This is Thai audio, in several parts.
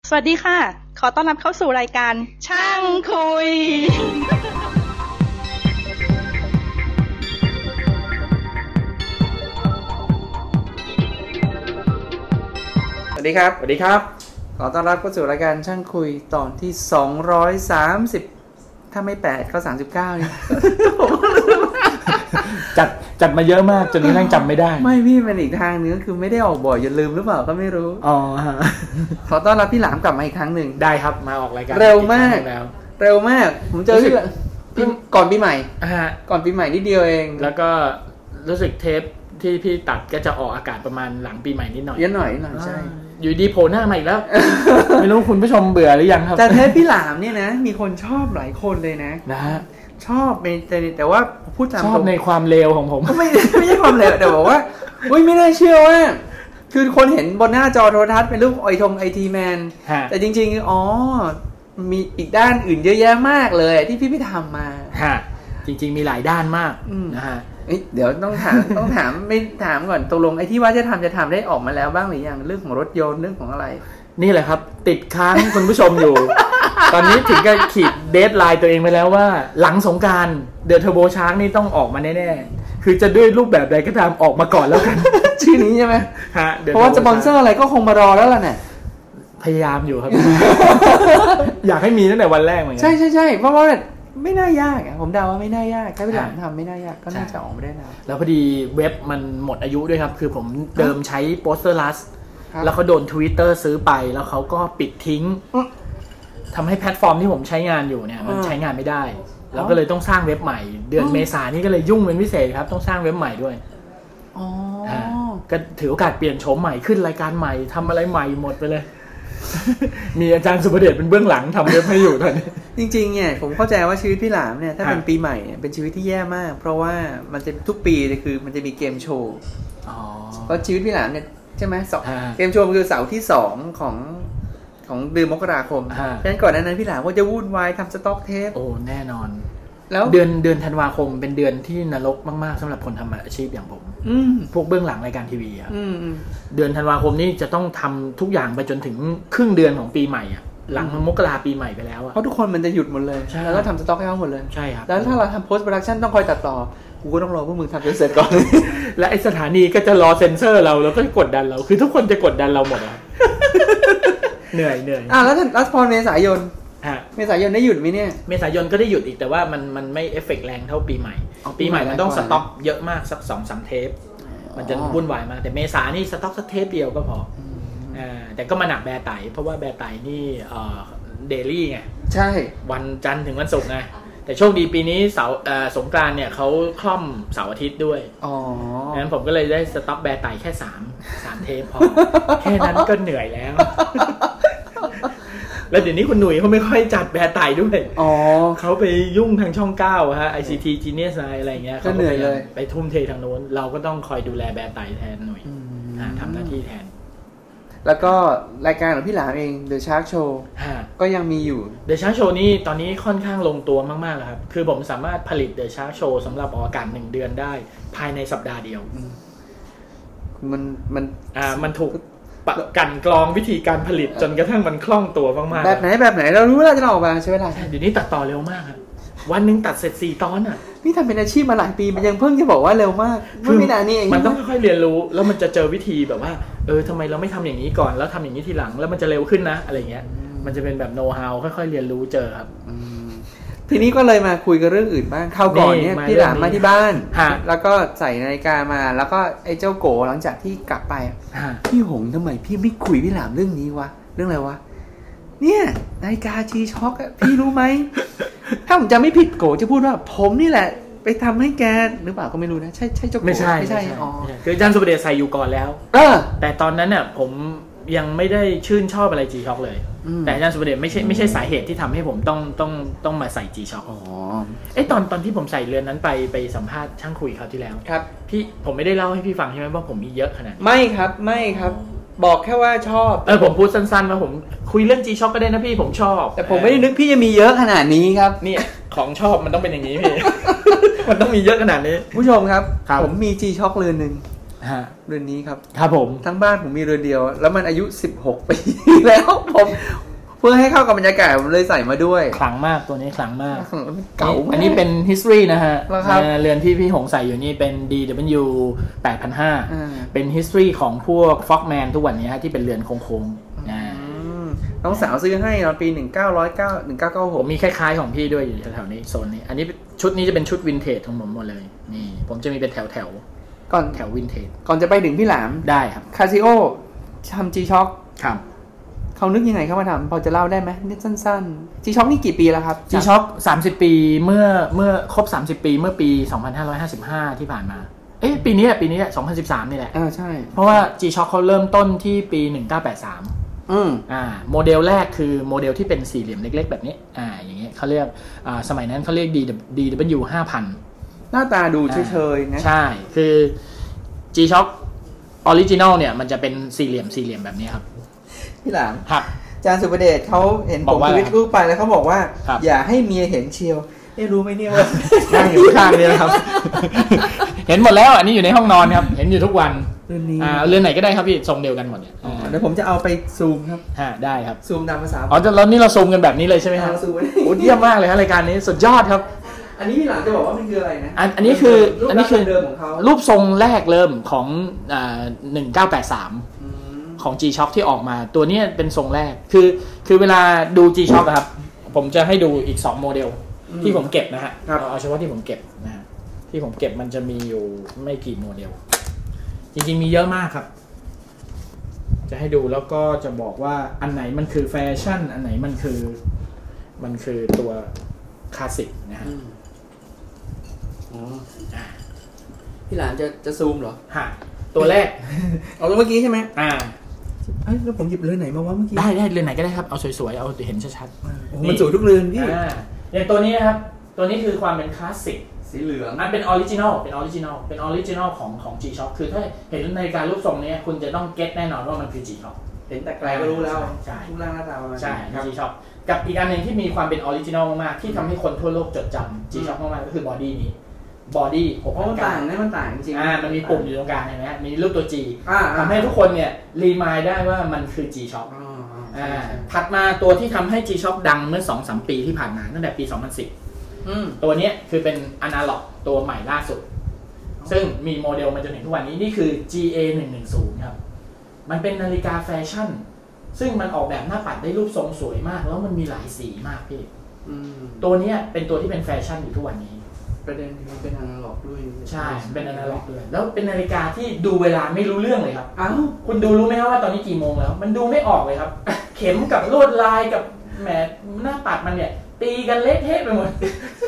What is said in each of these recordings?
สวัสดีค่ะขอต้อนรับเข้าสู่รายการช่างคุยสวัสดีครับขอต้อนรับเข้าสู่รายการช่างคุยตอนที่230ถ้าไม่8ก็39นี่จัดมาเยอะมากจนกระทั่งจำไม่ได้ไม่พี่เป็นอีกทางนึงก็คือไม่ได้ออกบ่อยอย่าลืมหรือเปล่าก็ไม่รู้อ๋อฮะขอต้อนรับพี่หลามกลับมาอีกครั้งหนึ่งได้ครับมาออกรายการเร็วมากผมเจอพี่ก่อนปีใหม่ก่อนปีใหม่นิดเดียวเองแล้วก็รู้สึกเทปที่พี่ตัดก็จะออกอากาศประมาณหลังปีใหม่นิดหน่อยใช่อยู่ดีโผล่หน้ามาอีกแล้ว ไม่รู้คุณผู้ชมเบื่อหรือยังครับแต่เทปพี่หลามเนี่ยนะมีคนชอบหลายคนเลยนะฮะชอบแต่ว่าพูดตามชอบในความเลวของผมไม่ใช่ความเลวแต่บอกว่าอุ้ยไม่น่าเชื่อว่าคือคนเห็นบนหน้าจอโทรทัศน์เป็นรูปไอทีแมนแต่จริงๆอ๋อมีอีกด้านอื่นเยอะแยะมากเลยที่พี่ทำมาจริงๆมีหลายด้านมากนะฮะเดี๋ยวต้องถามไม่ถามก่อนตกลงไอ้ที่ว่าจะทำได้ออกมาแล้วบ้างหรือยังเรื่องของรถยนต์เรื่องของอะไรนี่แหละครับติดค้างคุณผู้ชมอยู่ ตอนนี้ถึงกับขีดเดดไลน์ตัวเองไปแล้วว่าหลังสงกรานต์เดอะเทอร์โบชาร์กนี่ต้องออกมาแน่ๆคือจะด้วยรูปแบบใดก็ตามออกมาก่อนแล้วกันชื่อนี้ใช่ไหมเพราะว่าสปอนเซอร์อะไรก็คงมารอแล้วล่ะเนี่ยพยายามอยู่ครับ อยากให้มีตั้งแต่วันแรกเหมือนกันใช่เพราะว่าไม่น่ายากผมเดาว่าไม่น่ายากแค่พี่หลานทำไม่น่ายากก็น่าจะออกมาได้แล้วพอดีเว็บมันหมดอายุด้วยครับคือผมเดิมใช้โปสเตอร์ลัสแล้วเขาโดน Twitter ซื้อไปแล้วเขาก็ปิดทิ้งทำให้แพลตฟอร์มที่ผมใช้งานอยู่เนี่ยมันใช้งานไม่ได้แล้วก็เลยต้องสร้างเว็บใหม่เดือนเมษายนนี้ก็เลยยุ่งเป็นพิเศษครับต้องสร้างเว็บใหม่ด้วยก็ถือโอกาสเปลี่ยนโฉมใหม่ขึ้นรายการใหม่ทำอะไรใหม่หมดไปเลย มีอาจารย์สุภเดชเป็นเบื้องหลังทำเว็บให้อยู่ตอนนี้จริงๆเนี่ยผมเข้าใจว่าชีวิตพี่หลามเนี่ยถ้าเป็นปีใหม่เป็นชีวิตที่แย่มากเพราะว่ามันจะทุกปีเลยคือมันจะมีเกมโชว์เพราะชีวิตพี่หลามเนี่ยใช่ไหมเกมโชว์คือเสาร์ที่2ของเดือนมกราคมเพราะฉะนั้นก่อนนั้นพี่หลามก็จะวุ่นวายทำสต็อกเทปโอ้แน่นอนแล้วเดือนธันวาคมเป็นเดือนที่นรกมากๆสำหรับคนทำอาชีพอย่างผมพวกเบื้องหลังรายการทีวีครับเดือนธันวาคมนี่จะต้องทำทุกอย่างไปจนถึงครึ่งเดือนของปีใหม่อ่ะหลังมกราปีใหม่ไปแล้วเพราะทุกคนมันจะหยุดหมดเลยแล้วก็ทำสต็อกให้เขาหมดเลยใช่ครับแล้วถ้าเราทำโพสต์โปรดักชั่นต้องคอยตัดต่อกูก็ต้องรอพวกมึงทำจนเสร็จก่อนและไอสถานีก็จะรอเซ็นเซอร์เราแล้วก็กดดันเราคือทุกคนจะกดดันเราหมดครับ เหนื่อยแล้วพอเมษายนได้หยุดไหมเนี่ยเมษายนก็ได้หยุดอีกแต่ว่ามันไม่เอฟเฟกต์แรงเท่าปีใหม่ปีใหม่มันต้องสต็อกเยอะมากสัก 2-3 เทปมันจะวุ่นวายมากแต่เมษานี่สต็อกสักเทปเดียวก็พอแต่ก็มาหนักแบร์ไตเพราะว่าแบร์ไตนี่เดลี่ไงใช่วันจันทร์ถึงวันศุกร์ไงแต่โชคดีปีนี้สงกรานต์เนี่ยเขาคล่อมเสาร์อาทิตย์ด้วยงั้นผมก็เลยได้สต็อกแบร์ไตแค่3เทปพอ แค่นั้นก็เหนื่อยแล้ว แล้วเดี๋ยวนี้คุณหนุ่ยเขาไม่ค่อยจัดแบร์ไตด้วยเขาไปยุ่งทางช่อง9ฮะ ICT Genius อะไรเงี้ยเขาเหนื่อยเลยไปทุ่มเททางโน้นเราก็ต้องคอยดูแลแบร์ไตแทนหน่อยทำหน้าที่แทนแล้วก็รายการของพี่หลามเอง The Shark Show ก็ยังมีอยู่ The Shark Show นี่ตอนนี้ค่อนข้างลงตัวมากๆแล้วครับคือผมสามารถผลิต The Shark Show สำหรับออกอากาศ1เดือนได้ภายในสัปดาห์เดียวมันถูกกันกรองวิธีการผลิตจนกระทั่งมันคล่องตัวมากๆแบบไหนเรารู้แล้วจะออกมาใช่เวลาเดี๋ยวนี้ตัดต่อเร็วมากครับวันนึงตัดเสร็จ4ตอนอ่ะนี่ทำเป็นอาชีพมาหลายปีมันยังเพิ่งจะบอกว่าเร็วมากไม่นานนี่เองมันต้องค่อยๆเรียนรู้แล้วมันจะเจอวิธีแบบว่าทำไมเราไม่ทำอย่างนี้ก่อนแล้วทำอย่างนี้ทีหลังแล้วมันจะเร็วขึ้นนะอะไรเงี้ยมันจะเป็นแบบโน้ตฮาวค่อยๆเรียนรู้เจอครับทีนี้ก็เลยมาคุยกันเรื่องอื่นบ้างคราวก่อนเนี่ยพี่หลามมาที่บ้านแล้วก็ใส่นาฬิกามาแล้วก็ไอ้เจ้าโกหลังจากที่กลับไปพี่หงทำไมพี่ไม่คุยพี่หลามเรื่องนี้วะเรื่องอะไรวะเนี่ยนาฬิกา G-Shock อ่ะพี่รู้ไหม ถ้าผมจำไม่ผิดโกจะพูดว่าผมนี่แหละไปทำให้แกหรือเปล่าก็ไม่รู้นะใช่เจ้าโกไม่ใช่คืออาจารย์สุภเดชใส่อยู่ก่อนแล้วแต่ตอนนั้นน่ะผมยังไม่ได้ชื่นชอบอะไร G-Shock เลยแต่อาจารย์สุภเดชไม่ใช่สาเหตุที่ทำให้ผมต้องมาใส่ G-Shock ตอนที่ผมใส่เรือนนั้นไปสัมภาษณ์ช่างคุยคราวที่แล้วครับพี่ผมไม่ได้เล่าให้พี่ฟังใช่ไหมว่าผมมีเยอะขนาดนี้ไม่ครับบอกแค่ว่าชอบผมพูดสั้นๆว่าผมคุยเรื่อง G-Shock ก็ได้นะพี่ผมชอบแต่ผมไม่ได้นึกพี่จะมีเยอะขนาดนี้ครับนี่ของชอบมันต้องเป็นอย่างนี้พี่ มันต้องมีเยอะขนาดนี้ผู้ชมครับผมมี G-Shock เรือนนึงเรือนนี้ครับครับผมทั้งบ้านผมมีเรือนเดียวแล้วมันอายุ16 ปีแล้วผมเพื่อให้เข้ากับบรรยากาศผมเลยใส่มาด้วยขลังมากตัวนี้ขลังมากเก่าอันนี้เป็น history นะฮะเรือนที่พี่หงใส่อยู่นี่เป็น DW 8,500เป็น history ของพวก Frogman ทุกวันนี้ฮะที่เป็นเรือนโค้งๆน้องสาวซื้อให้ตอนปี1996 ผมมีคล้ายๆของพี่ด้วยอยู่แถวๆนี้โซนนี้อันนี้ชุดนี้จะเป็นชุดวินเทจของผมหมดเลยนี่ผมจะมีเป็นแถวก่อนแถววินเทจก่อนจะไปถึงพี่หลามได้ครับคาซิโอทำ G-Shock ครับเขานึกยังไงเข้ามาทำพอจะเล่าได้ไหมนิดสั้นๆ G-Shock นี่กี่ปีแล้วครับ G-Shock 30 ปีเมื่อครบ30 ปีเมื่อปี2555ที่ผ่านมาปีนี้2013นี่แหละใช่เพราะว่า G-Shock เขาเริ่มต้นที่ปี1983โมเดลแรกคือโมเดลที่เป็นสี่เหลี่ยมเล็กๆแบบนี้อย่างเงี้ยเขาเรียกสมัยนั้นเขาเรียก DW 5,000 หน้าตาดูเฉยๆนะใช่คือ G-Shock Original เนี่ยมันจะเป็นสี่เหลี่ยมแบบนี้ครับพี่หลามครับอาจารย์สุประเดชเขาเห็นผมทวิตรูปไปแล้วเขาบอกว่าอย่าให้เมียเห็นเชียวรู้ไหมเนี่ยว่านั่งอยู่ข้างนี่นะครับเห็นหมดแล้วอันนี้อยู่ในห้องนอนครับเห็นอยู่ทุกวันเรือนไหนก็ได้ครับพี่ทรงเดียวกันหมดเนี่ยเดี๋ยวผมจะเอาไปซูมครับได้ครับซูมตามภาษาแล้วนี่เราซูมกันแบบนี้เลยใช่ไหมครับโอ้เยี่ยมมากเลยครับรายการนี้สุดยอดครับอันนี้พี่หลังจะบอกว่ามันคืออะไรนะอันนี้คือเดิมของเขารูปทรงแรกเริ่มของ1983ของ G-Shock ที่ออกมาตัวนี้เป็นทรงแรกคือเวลาดู G-Shock ครับผมจะให้ดูอีก2โมเดลที่ผมเก็บนะฮะเอาเฉพาะที่ผมเก็บนะฮะที่ผมเก็บมันจะมีอยู่ไม่กี่โมเดลจริงๆมีเยอะมากครับจะให้ดูแล้วก็จะบอกว่าอันไหนมันคือแฟชั่นอันไหนมันคือตัวคลาสสิกนะฮะพี่หลานจะซูมเหรอตัวแรกเอาตัวเมื่อกี้ใช่ไหมแล้วผมหยิบเรือนไหนมาวะเมื่อกี้ได้เรือนไหนก็ได้ครับเอาสวยๆเอาเห็นชัดๆมันสวยทุกเรือนพี่อย่างตัวนี้นะครับตัวนี้คือความเป็นคลาสสิกสีเหลืองมันเป็นออริจินอลของ G-Shock คือถ้าเห็นในการรูปทรงนี้คุณจะต้องเก็ตแน่นอนว่ามันคือ G-Shock เห็นแต่ไกลก็รู้แล้วใช่รูปร่างหน้าตามันใช่ G-Shock กับอีกอันหนึ่งที่มีความเป็นออริจินอลมากๆที่ทำให้คนทั่วโลกจดจำ G-Shock มากๆก็คือบอดี้นี้บอดี้มันต่างนะมันต่างจริงมันมีปุ่มอยู่ตรงกลางเห็นไหมมีรูปตัว G ทำให้ทุกคนเนี่ยรีมายได้ว่ามันคือ G-Shock ถัดมาตัวที่ทำให้ G-Shock ดังเมื่อ 2-3 ปีที่ผ่านมาตั้งแต่ปี 2010ตัวนี้คือเป็นอนาล็อกตัวใหม่ล่าสุดซึ่งมีโมเดลมาจนถึงทุกวันนี้นี่คือ GA110 ครับมันเป็นนาฬิกาแฟชั่นซึ่งมันออกแบบหน้าปัดได้รูปทรงสวยมากแล้วมันมีหลายสีมากพี่ตัวนี้เป็นตัวที่เป็นแฟชั่นอยู่ทุกวันนี้ประเด็นมันเป็นอนาล็อกด้วยใช่เป็นอนาล็อกด้วยแล้วเป็นนาฬิกาที่ดูเวลาไม่รู้เรื่องเลยครับคุณดูรู้ไหมครับว่าตอนนี้กี่โมงแล้วมันดูไม่ออกเลยครับเข็มกับลวดลายกับแหมหน้าปัดมันเนี่ยตีกันเละเทะไปหมด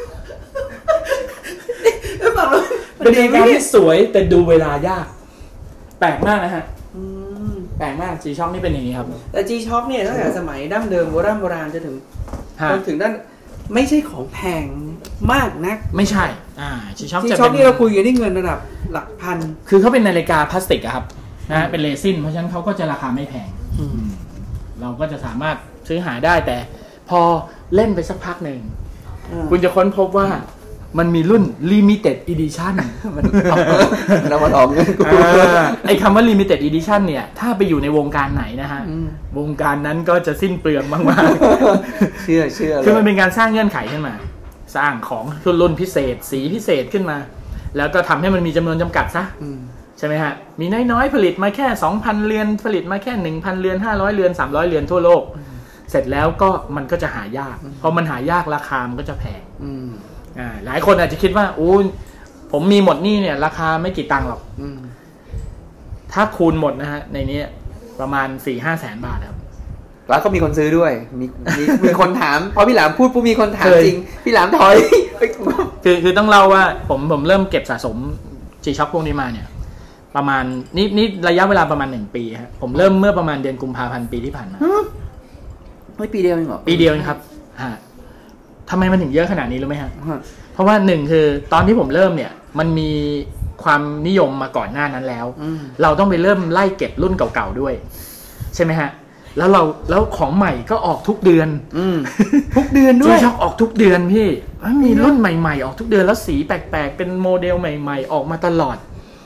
เป็นนาฬิกาที่สวยแต่ดูเวลายากแปลกมากนะฮะแปลกมาก G-Shock นี่เป็นอย่างนี้ครับแต่ G-Shock เนี่ยตั้งแต่สมัยดั้งเดิมโบราณจะถึงด้านไม่ใช่ของแพงมากนักไม่ใช่G-Shock ที่เราคุยกันที่เงินระดับหลักพันคือเขาเป็นนาฬิกาพลาสติกอะครับนะเป็นเรซินเพราะฉะนั้นเขาก็จะราคาไม่แพงเราก็จะสามารถซื้อหาได้แต่พอเล่นไปสักพักหนึ่งคุณจะค้นพบว่ามันมีรุ่น limited edition เรามาลองกันไอ้คำว่า limited edition เนี่ยถ้าไปอยู่ในวงการไหนนะฮะวงการนั้นก็จะสิ้นเปลืองมากๆเชื่อคือมันเป็นการสร้างเงื่อนไขขึ้นมาสร้างของรุ่นพิเศษสีพิเศษขึ้นมาแล้วก็ทำให้มันมีจำนวนจำกัดซะใช่ไหมฮะมีน้อยๆผลิตมาแค่ 2,000 เรือนผลิตมาแค่ 1,000 เรือน500เรือน300เรือนทั่วโลกเสร็จแล้วก็มันก็จะหายากพอมันหายากราคามันก็จะแพงหลายคนอาจจะคิดว่าผมมีหมดนี่เนี่ยราคาไม่กี่ตังค์หรอกถ้าคูณหมดนะฮะในนี้ประมาณ 4-5 แสนบาทครับแล้วก็มีคนซื้อด้วยมีคนถามพอพี่หลามพูดปุ๊บมีคนถามจริงพี่หลามถอยคือต้องเล่าว่าผมเริ่มเก็บสะสม G-Shock พวกนี้มาเนี่ยประมาณนี่ระยะเวลาประมาณ1ปีครับผมเริ่มเมื่อประมาณเดือนกุมภาพันธ์ปีที่ผ่านมาไม่ปีเดียวเองเหรอปีเดียวเองครับทำไมมันถึงเยอะขนาดนี้รู้ไหมฮะเพราะว่าหนึ่งคือตอนที่ผมเริ่มเนี่ยมันมีความนิยมมาก่อนหน้านั้นแล้วเราต้องไปเริ่มไล่เก็บรุ่นเก่าๆด้วยใช่ไหมฮะแล้วของใหม่ก็ออกทุกเดือนทุกเดือนด้วย G-Shockออกทุกเดือนพี่มีรุ่นใหม่ๆออกทุกเดือนแล้วสีแปลกๆเป็นโมเดลใหม่ๆออกมาตลอด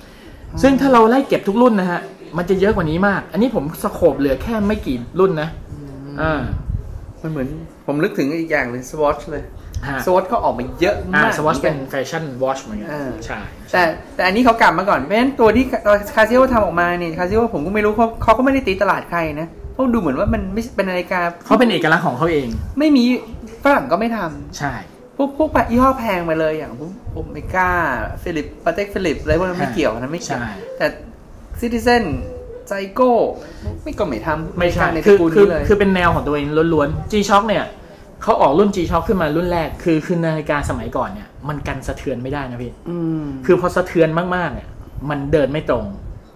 ซึ่งถ้าเราไล่เก็บทุกรุ่นนะฮะมันจะเยอะกว่านี้มากอันนี้ผมสโคปเหลือแค่ไม่กี่รุ่นนะมันเหมือนผมนึกถึงอีกอย่างเลย Swatch เลย Swatch ก็ออกมาเยอะมาก Swatch เป็นแฟชั่นวอชเหมือนกันใช่แต่อันนี้เขากลับมาก่อนเพราะฉะนั้นตัวที่คาซิโอทำออกมาเนี่ยคาซิโอผมก็ไม่รู้เขาก็ไม่ได้ตีตลาดใครนะเขาดูเหมือนว่ามันไม่เป็นนาฬิกาเขาเป็นเอกลักษณ์ของเขาเองไม่มีฝรั่งก็ไม่ทำใช่พวกยี่ห้อแพงไปเลยอย่างพวกโอเมก้าฟิลิปปาเต็กฟิลิปอะไรพวกนั้นไม่เกี่ยวนะไม่เกี่ยวแต่ซิติเซนไซโก้ไม่ทำไม่ใช่คือเป็นแนวของตัวเองล้วนๆ G-Shock เนี่ยเขาออกรุ่น G-Shock ขึ้นมารุ่นแรกคือนาฬิกาสมัยก่อนเนี่ยมันกันสะเทือนไม่ได้นะพี่คือพอสะเทือนมากๆเนี่ยมันเดินไม่ตรง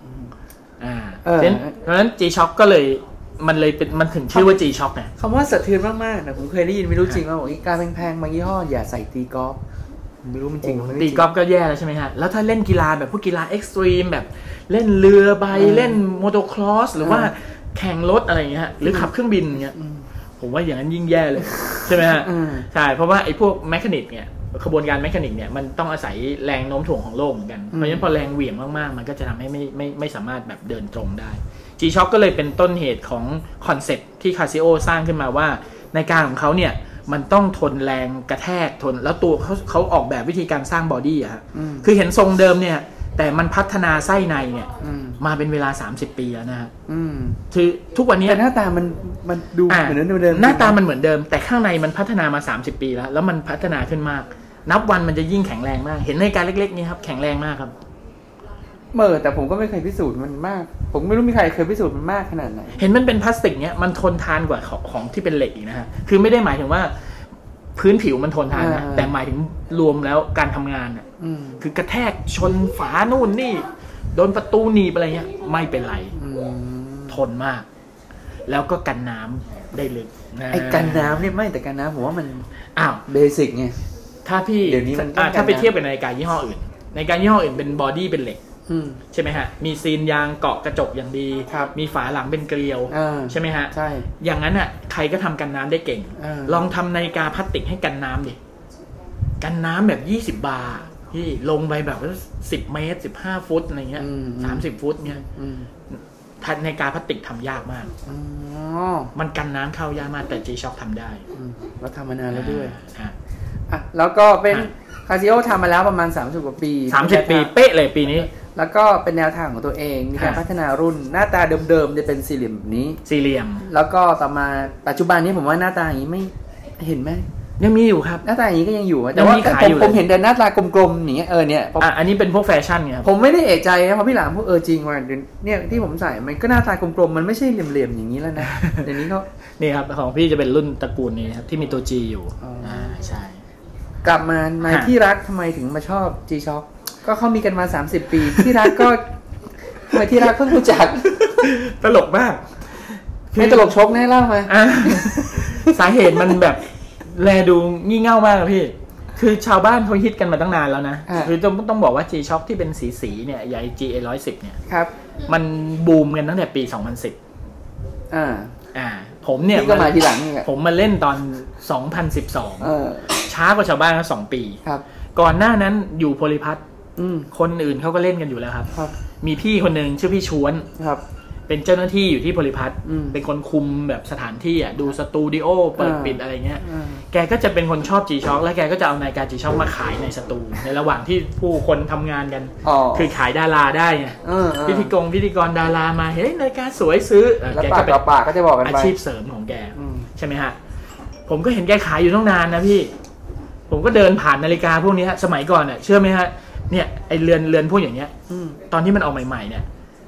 เพราะฉะนั้น G-Shock ก็เลยมันถึงชื่อว่า G-Shock เนี่ยคำว่าสะเทือนมากๆนะผมเคยได้ยินไม่รู้จริงว่าบอกการแพงๆบางยี่ห้ออย่าใส่ตีกอล์ฟไม่รู้มันจริงตีกอล์ฟก็แย่แล้วใช่ไหมฮะแล้วถ้าเล่นกีฬาแบบพวกกีฬาเอ็กซ์ตรีมแบบเล่นเรือใบเล่นโมโตครอสหรือว่าแข่งรถอะไรอย่างเงี้ยหรือขับเครื่องบินเงี้ยผมว่าอย่างนั้นยิ่งแย่เลยใช่ไหมฮะใช่เพราะว่าไอ้พวกแมคานิกเนี่ยขบวนการแมคานิกเนี่ยมันต้องอาศัยแรงโน้มถ่วงของโลกเหมือนกันเพราะฉะนั้นพอแรงเหวี่ยงมากๆมันก็จะทำให้ไม่สามารถแบบเดินตรงได้ G-Shock ก็เลยเป็นต้นเหตุของคอนเซ็ปต์ที่ Casio สร้างขึ้นมาว่าในการของเขาเนี่ยมันต้องทนแรงกระแทกทนแล้วตัวเขาออกแบบวิธีการสร้างบอดี้อะคือเห็นทรงเดิมเนี่ยแต่มันพัฒนาไส้ในเนี่ยมาเป็นเวลา30ปีแล้วนะฮะคือทุกวันนี้แต่หน้าตามันดูเหมือนเดิมหน้าตามันเหมือนเดิมแต่ข้างในมันพัฒนามา30ปีแล้วมันพัฒนาขึ้นมากนับวันมันจะยิ่งแข็งแรงมากเห็นนาฬิกาเล็กๆนี่ครับแข็งแรงมากครับแต่ผมก็ไม่เคยพิสูจน์มันมากผมไม่รู้มีใครเคยพิสูจน์มันมากขนาดไหนเห็นมันเป็นพลาสติกเนี้ยมันทนทานกว่าของที่เป็นเหล็กอีกนะฮะคือไม่ได้หมายถึงว่าพื้นผิวมันทนทานนะแต่หมายถึงรวมแล้วการทำงานอ่ะคือกระแทกชนฝานู่นนี่โดนประตูหนีบอะไรเงี้ยไม่เป็นไรทนมากแล้วก็กันน้ำได้ลึกไอ้กันน้ำเนี่ยไม่แต่กันน้ำผมว่ามันเบสิกไงถ้าพี่เดี๋ยวนี้ถ้าไปเทียบกับนาฬิกายี่ห้ออื่นในการยี่ห้ออื่นเป็นบอดี้เป็นเหล็กใช่ไหมฮะมีซีนยางเกาะกระจกอย่างดีมีฝาหลังเป็นเกลียวใช่ไหมฮะใช่อย่างนั้นอ่ะใครก็ทำกันน้ำได้เก่งลองทำนาฬิกาพลาสติกให้กันน้ำดิกันน้ำแบบ20 บาร์ที่ลงไปแบบ10 เมตร15 ฟุตอะไรเงี้ย30 ฟุตเงี้ยนาฬิกาพลาสติกทำยากมากมันกันน้ำเข้ายากมากแต่ G-Shock ทำได้แล้วทำมานานแล้วด้วยแล้วก็เป็นคาซิโอทำมาแล้วประมาณ30 กว่าปี 30 ปีเป๊ะเลยปีนี้แล้วก็เป็นแนวทางของตัวเองมีการพัฒนารุ่นหน้าตาเดิมๆจะเป็นสี่เหลี่ยมแบบนี้สี่เหลี่ยมแล้วก็ต่อมาปัจจุบันนี้ผมว่าหน้าตาอย่างนี้ไม่เห็นไหมยังมีอยู่ครับหน้าตาอย่างนี้ก็ยังอยู่แต่ว่าผมเห็นแต่หน้าตากลมๆอย่างเงี้ยเนี่ยอันนี้เป็นพวกแฟชั่นไงผมไม่ได้เอะใจนะเพราะพี่หลามพูดจริงว่าเนี่ยที่ผมใส่มันก็หน้าตากลมๆมันไม่ใช่เหลี่ยมๆอย่างนี้แล้วนะเดี๋ยวนี้เขานี่ครับของพี่จะเป็นรุ่นตระกูลนี้ครับที่มีตัว G อยู่ใช่กลับมาในที่รักทำไมถึงมาชอบ G-Shock ก็เขามีกันมา30 ปีที่รักก็ทำไมที่รักเพิ่งรู้จักตลกมากไม่ตลกชกแน่เล่ามาสาเหตุมันแบบแลดูงี่เง่ามากพี่คือชาวบ้านเขาฮิตกันมาตั้งนานแล้วนะคือต้องบอกว่า G-Shock ที่เป็นสีเนี่ยใหญ่ GA110 เนี่ยครับมันบูมกันตั้งแต่ปี2010ผมเนี่ยก็มาทีหลังผมมาเล่นตอน2012ช้ากว่าชาวบ้านก็2 ปีก่อนหน้านั้นอยู่โพลิพัทคนอื่นเขาก็เล่นกันอยู่แล้วครับมีพี่คนหนึ่งชื่อพี่ชวนเป็นเจ้าหน้าที่อยู่ที่โพลิพัทเป็นคนคุมแบบสถานที่ดูสตูดิโอเปิดปิดอะไรเงี้ยแกก็จะเป็นคนชอบ G-Shock แล้วแกก็จะเอานาฬิกา G-Shock มาขายในสตูในระหว่างที่ผู้คนทำงานกันคือขายดาราได้ไงพิธีกรดารามาเฮ้ยนาฬิกาสวยซื้อแกก็เป็นปากก็จะบอกกันไปอาชีพเสริมของแกใช่ไหมฮะผมก็เห็นแกขายอยู่ตั้งนานนะพี่ผมก็เดินผ่านนาฬิกาพวกนี้สมัยก่อนเนี่ยเชื่อไหมฮะเนี่ยไอเรือนพวกอย่างเงี้ยตอนที่มันออกใหม่ๆเนี่ย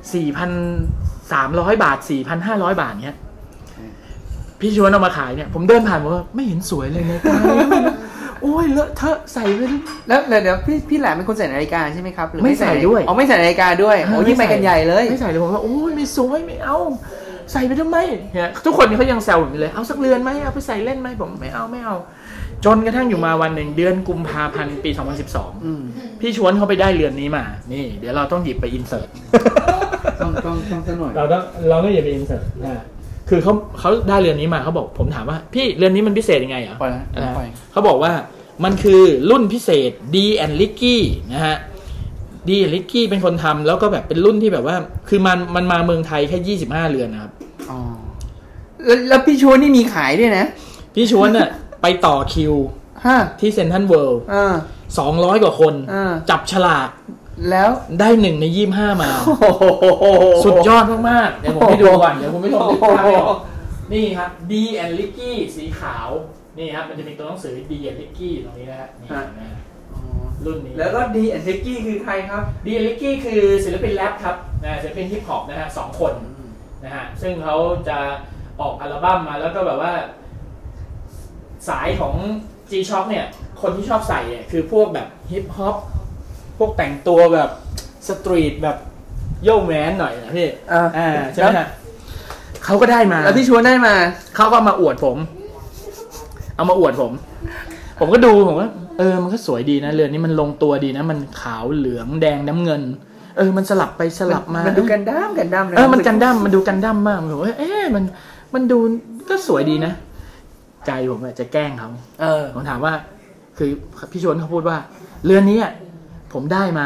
4,300 บาท 4,500 บาทเนี้ยพี่ชวนเอามาขายเนี่ยผมเดินผ่านบอกว่าไม่เห็นสวยเลยนาฬิกาโอ้ยเลอะเทอะใส่ไปแล้วเดี๋ยวพี่แหลมเป็นคนใส่นาฬิกาใช่ไหมครับหรือไม่ใส่ด้วยไม่ใส่นาฬิกาด้วยโอ้ยิ่งไปกันใหญ่เลยไม่ใส่เลยผมว่าโอ้ยไม่สวยไม่เอาใส่ไปทำไมเนี่ยทุกคนเขายังแซวผมเลยเอาสักเรือนไหมเอาไปใส่เล่นไหมผมไม่เอาจนกระทั่งอยู่มาวันหนึ่งเดือนกุมภาพันธ์ปี2012พี่ชวนเขาไปได้เรือนนี้มานี่เดี๋ยวเราต้องหยิบไปอินเสิร์ตต้องสักหน่อยเราต้องหยิบไปอินเสิร์ตคือเขาได้เรือนนี้มาเขาบอกผมถามว่าพี่เรือนนี้มันพิเศษยังไงเหรอเขาบอกว่ามันคือรุ่นพิเศษ D and Licky นะฮะดีลิกกี้เป็นคนทำแล้วก็แบบเป็นรุ่นที่แบบว่าคือมันมาเมืองไทยแค่25เรือนนะครับอ๋อแล้วพี่ชวนนี่มีขายด้วยนะพี่ชวนน่ะไปต่อคิวที่เซ็นทรัลเวิลด์200 กว่าคนจับฉลากแล้วได้1 ใน 25มาสุดยอดมากๆเดี๋ยวผมให้ดูก่อนเดี๋ยวคุณไม่ต้องติดตามนี่ครับ D and Licky สีขาวนี่ครับมันจะมีตัวหนังสือ D and Licky ตรงนี้นะฮะนี่นะรุ่นนี้แล้วก็ D and Licky คือใครครับ D and Licky คือศิลปินแรปครับศิลปินฮิปฮอปนะฮะ2 คนนะฮะซึ่งเขาจะออกอัลบั้มมาแล้วก็แบบว่าสายของ G-Shock เนี่ยคนที่ชอบใส่เนี่ยคือพวกแบบฮิปฮอปพวกแต่งตัวแบบสตรีทแบบโยกแมนหน่อยนะพี่ใช่ไหมฮะเขาก็ได้มาแล้วพี่ชวนได้มาเขาก็มาอวดผมเอามาอวดผมก็ดูผมว่ามันก็สวยดีนะเรือนนี้มันลงตัวดีนะมันขาวเหลืองแดงน้ำเงินมันสลับไปสลับมามันดูกันดั้มมันกันดั้มมันดูกันดั้มมากผมว่ามันดูก็สวยดีนะใจผมจะแกล้งเขาผมถามว่าคือพี่ชวนเขาพูดว่าเรือนนี้ผมได้มา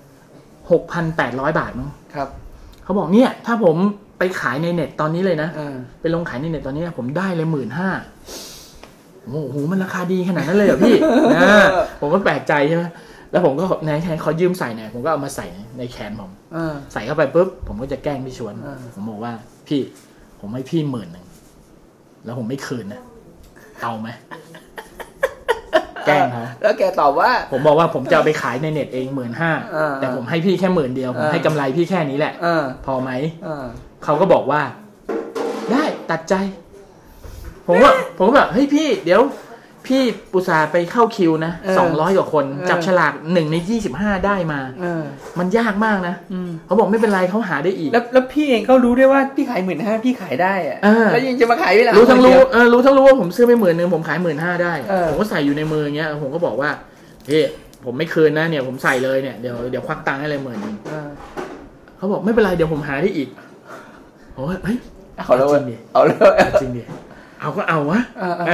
6,800 บาทมั้งครับเขาบอกเนี่ยถ้าผมไปขายในเน็ตตอนนี้เลยนะไปลงขายในเน็ตตอนนี้ผมได้เลย 15,000 โอ้โหมันราคาดีขนาดนั้นเลยเหรอพี่ผมก็แปลกใจใช่ไหมแล้วผมก็ในแทนเขายืมใส่เนี่ยผมก็เอามาใส่ในแขนผมใส่เข้าไปปุ๊บผมก็จะแกล้งพี่ชวนผมบอกว่าพี่ผมให้พี่ 10,000 แล้วผมไม่คืนนะเอาไหมแกล้งเขาแล้วแกตอบว่าผมบอกว่าผมจะเอาไปขายในเน็ตเอง 15,000 แต่ผมให้พี่แค่10,000 เดียวผมให้กำไรพี่แค่นี้แหละพอไหมเขาก็บอกว่าได้ตัดใจผมแบบเฮ้ยพี่เดี๋ยวพี่อุตส่าห์ไปเข้าคิวนะ200 กว่าคนจับฉลาก1 ใน 25ได้มามันยากมากนะเขาบอกไม่เป็นไรเขาหาได้อีกแล้วพี่เองก็รู้ด้วยว่าพี่ขาย 15,000 พี่ขายได้แล้วยังจะมาขายไม่ล่ะรู้ทั้งรู้ว่าผมซื้อไป 10,000 ผมขาย 15,000 ได้ผมก็ใส่อยู่ในมืออย่างเงี้ยผมก็บอกว่าพี่ผมไม่คืนนะเนี่ยผมใส่เลยเนี่ยเดี๋ยวควักตังค์ให้เลย 10,000 เขาบอกไม่เป็นไรเดี๋ยวผมหาได้อีกโอ้ยเฮ้ยเอาแล้วจริงดิจริงดิเอาก็เอาวะ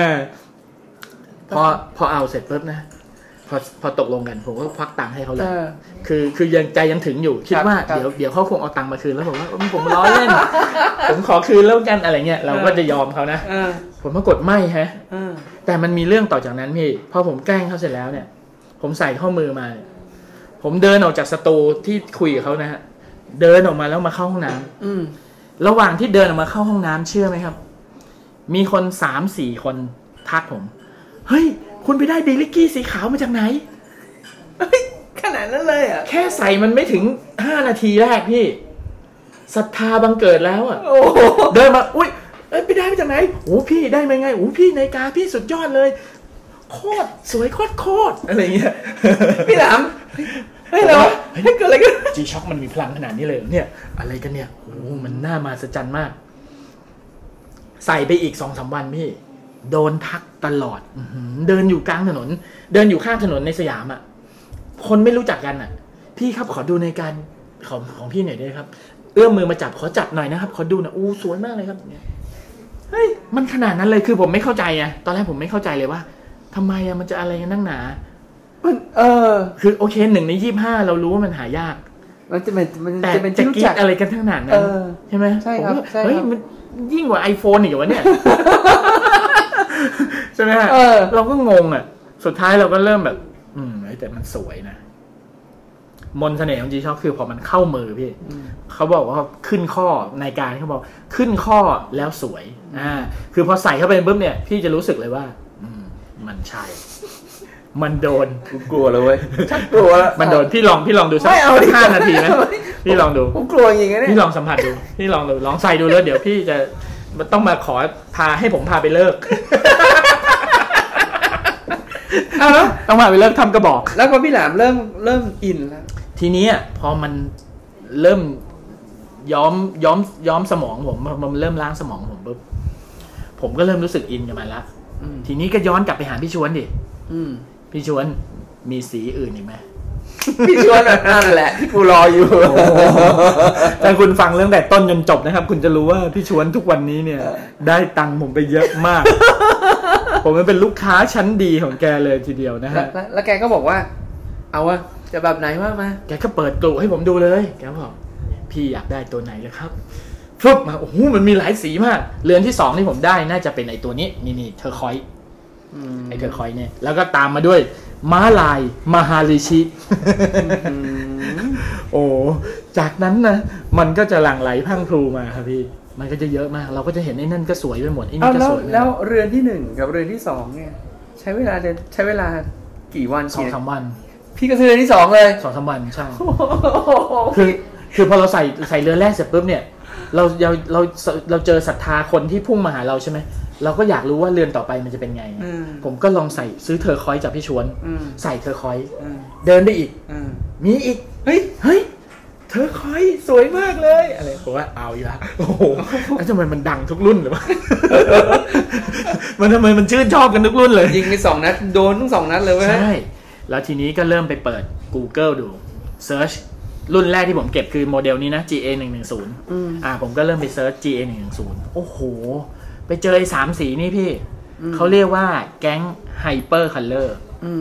พอเอาเสร็จปุ๊บนะพอตกลงกันผมก็ควักตังค์ให้เขาเลยคือยังใจยังถึงอยู่คิดว่าเดี๋ยวเขาคงเอาตังค์มาคืนแล้วผมว่าผมล้อเล่นผมขอคืนแล้วกันอะไรเงี้ยเราก็จะยอมเขานะผมปรากฏไม่ฮะแต่มันมีเรื่องต่อจากนั้นพี่พอผมแกล้งเขาเสร็จแล้วเนี่ยผมใส่ข้อมือมาผมเดินออกจากสตูที่คุยกับเขานะฮะเดินออกมาแล้วมาเข้าห้องน้ำระหว่างที่เดินออกมาเข้าห้องน้ำเชื่อไหมครับมีคน 3-4 คนทักผมเฮ้ยคุณไปได้ดีลิกกี้สีขาวมาจากไหนขนาดนั้นเลยอ่ะแค่ใส่มันไม่ถึง5 นาทีแรกพี่ศรัทธาบังเกิดแล้วอ่ะเดินมาอุ้ยไปได้มาจากไหนโอ้พี่ได้มาไงโอ้พี่นาฬิกาพี่สุดยอดเลยโคตรสวยโคตรอะไรเงี้ยพี่หลามเฮ้ยเราเกิดอะไรกัน G-Shock มันมีพลังขนาดนี้เลยเนี่ยอะไรกันเนี่ยโอ้มันน่ามาสะใจมากใส่ไปอีก 2-3 วันพี่โดนทักตลอดเดินอยู่กลางถนนเดินอยู่ข้างถนนในสยามอ่ะคนไม่รู้จักกันอ่ะพี่ครับขอดูในการของพี่หน่อยได้ครับเอื้อมมือมาจับขอจับหน่อยนะครับขอดูนะอู้สวยมากเลยครับเนี่ยเฮ้ยมันขนาดนั้นเลยคือผมไม่เข้าใจไงตอนแรกผมไม่เข้าใจเลยว่าทำไมอะมันจะอะไรกันนักหนามันคือโอเค1 ใน 25เรารู้ว่ามันหายากมันจะเป็นจะกิ๊กอะไรกันขนาดนั้นใช่ไหมใช่ครับเฮ้ยมันยิ่งกว่า iPhone อีกวะเนี่ยใช่ไหมฮะเราก็งงอ่ะสุดท้ายเราก็เริ่มแบบแต่มันสวยนะมนต์เสน่ห์ของ G-Shock คือพอมันเข้ามือพี่เขาบอกว่าขึ้นข้อในการเขาบอกขึ้นข้อแล้วสวยคือพอใส่เข้าไปปุ๊บเนี่ยพี่จะรู้สึกเลยว่ามันใช่มันโดนกลัวเลยเว้ยชักกลัวแล้วมันโดนพี่ลองดูสัก5 นาทีนะพี่ลองดูผมกลัวอย่างเงี้ยพี่ลองสัมผัสดูพี่ลองดูลองใส่ดูแล้วเดี๋ยวพี่จะต้องมาขอให้ผมพาไปเลิกต้องมาไปเลิกทำกระบอกแล้วก็พี่หลามเริ่มอินแล้วทีนี้พอมันเริ่มย้อมสมองผมมันเริ่มล้างสมองผมปุ๊บผมก็เริ่มรู้สึกอินกับมันละทีนี้ก็ย้อนกลับไปหาพี่ชวนดิพี่ชวนมีสีอื่นอีกไหมพี่ชวนนั่นแหละที่กูรออยู่ถ้าคุณฟังเรื่องแต่ต้นจนจบนะครับคุณจะรู้ว่าพี่ชวนทุกวันนี้เนี่ยได้ตังค์ผมไปเยอะมากผมเป็นลูกค้าชั้นดีของแกเลยทีเดียวนะฮะแล้วแกก็บอกว่าเอาวะจะแบบไหนว่ามาแกก็เปิดกลุ่ให้ผมดูเลยแกบอกพี่อยากได้ตัวไหนเลยครับฟึบมาโอ้โหมันมีหลายสีมากเรือนที่2ที่ผมได้น่าจะเป็นไอตัวนี้นี่เทอร์คอยไอเทอร์คอยเนี่ยแล้วก็ตามมาด้วยม้าลายมหาริชิโอ้จากนั้นนะมันก็จะหลั่งไหลพังพลูมาครับพี่มันก็จะเยอะมากเราก็จะเห็นไอ้นั่นก็สวยไปหมดไอ้นี่ก็สวยแล้วเรือนที่1กับเรือนที่2เนี่ยใช้เวลากี่วัน 2-3 วันพี่ก็ซื้อเรือนที่2เลย 2-3 วันใช่คือพอเราใส่เรือนแรกเสร็จปุ๊บเนี่ยเราเจอศรัทธาคนที่พุ่งมาหาเราใช่ไหมเราก็อยากรู้ว่าเรือนต่อไปมันจะเป็นไงผมก็ลองซื้อเทอร์คอยจากพี่ชวนใส่เทอร์คอยเดินได้อีกมีอีกเฮ้ยเทอร์คอยสวยมากเลยอะไรผมว่าเอาอีกแล้วโอ้โหแล้วทำไมมันดังทุกรุ่นหรือวะมันทำไมมันชื่นชอบกันทุกรุ่นเลยยิงไป2 นัดโดนทั้ง2 นัดเลยใช่แล้วทีนี้ก็เริ่มไปเปิด Google ดู Search รุ่นแรกที่ผมเก็บคือโมเดลนี้นะ GA110 ผมก็เริ่มไปเซิร์ช GA110 โอ้โหไปเจอ3 สีนี่พี่เขาเรียกว่าแก๊งไฮเปอร์คัลเลอร์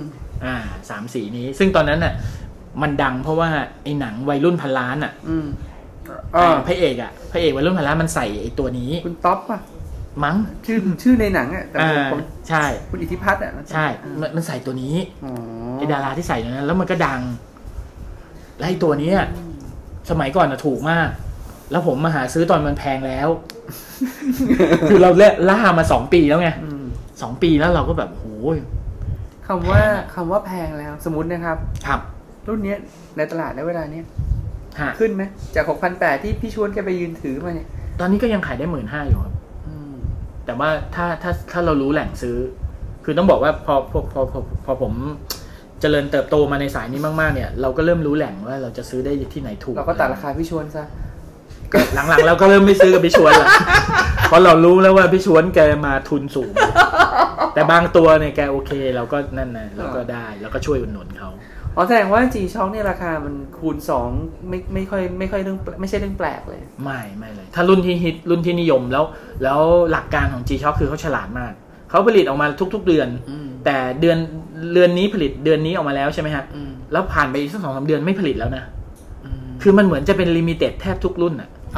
3 สีนี้ซึ่งตอนนั้นน่ะมันดังเพราะว่าไอ้หนังวัยรุ่นพันล้านพระเอกวัยรุ่นพันล้านมันใส่ไอ้ตัวนี้คุณต๊อปป่ะมั้งชื่อในหนังแต่ผมใช่คุณอิทธิพัฒน์ใช่มันใส่ตัวนี้ไอ้ดาราที่ใส่ตัวนั้นแล้วมันก็ดังและไอ้ตัวนี้สมัยก่อนถูกมากแล้วผมมาหาซื้อตอนมันแพงแล้วคือเราล่ามา2 ปีแล้วไง2 ปีแล้วเราก็แบบโอ้ยคำว่าแพงแล้วสมมตินะครับรุ่นนี้ในตลาดในเวลานี้ขึ้นไหมจาก 6,800 ที่พี่ชวนแกไปยืนถือมาเนี่ยตอนนี้ก็ยังขายได้ 15,000 อยู่ครับแต่ว่าถ้าเรารู้แหล่งซื้อคือต้องบอกว่าพอผมเจริญเติบโตมาในสายนี้มากๆเนี่ยเราก็เริ่มรู้แหล่งว่าเราจะซื้อได้ที่ไหนถูกเราก็ตัดราคาพี่ชวนซะหลังๆเราก็เริ่มไม่ซื้อกับพี่ชวนแล้วเพราะเรารู้แล้วว่าพี่ชวนแกมาทุนสูงแต่บางตัวเนี่ยแกโอเคเราก็นั่นนะเราก็ได้แล้วก็ช่วยอุดหนุนเขาแสดงว่า G-Shock เนี่ยราคามันคูณ2ไม่ค่อยเรื่องไม่ใช่เรื่องแปลกเลยไม่เลยถ้ารุ่นที่ฮิตรุ่นที่นิยมแล้วหลักการของ G-Shock คือเขาฉลาดมากเขาผลิตออกมาทุกๆเดือนแต่เดือนนี้ผลิตเดือนนี้ออกมาแล้วใช่ไหมฮะแล้วผ่านไปอีกสัก 2-3 เดือนไม่ผลิตแล้วนะคือมันเหมือนจะเป็นลิมิเต็ดแทบทุกรุ่น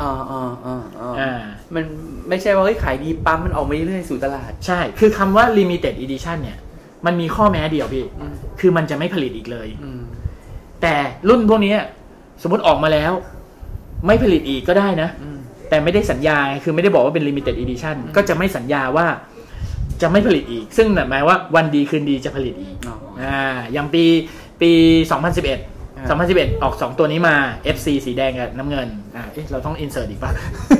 มันไม่ใช่ว่าขายดีปั๊มมันออกมาเรื่อยๆสู่ตลาดใช่คือคำว่า limited edition เนี่ยมันมีข้อแม้เดียวพี่คือมันจะไม่ผลิตอีกเลยแต่รุ่นพวกนี้สมมติออกมาแล้วไม่ผลิตอีกก็ได้นะแต่ไม่ได้สัญญาคือไม่ได้บอกว่าเป็น limited edition ก็จะไม่สัญญาว่าจะไม่ผลิตอีกซึ่งหมายว่าวันดีคืนดีจะผลิตอีกอย่างปี2011ออก2ตัวนี้มา FC สีแดงกับน้ำเงินเราต้องอินเสิร์ตอีกป่ะ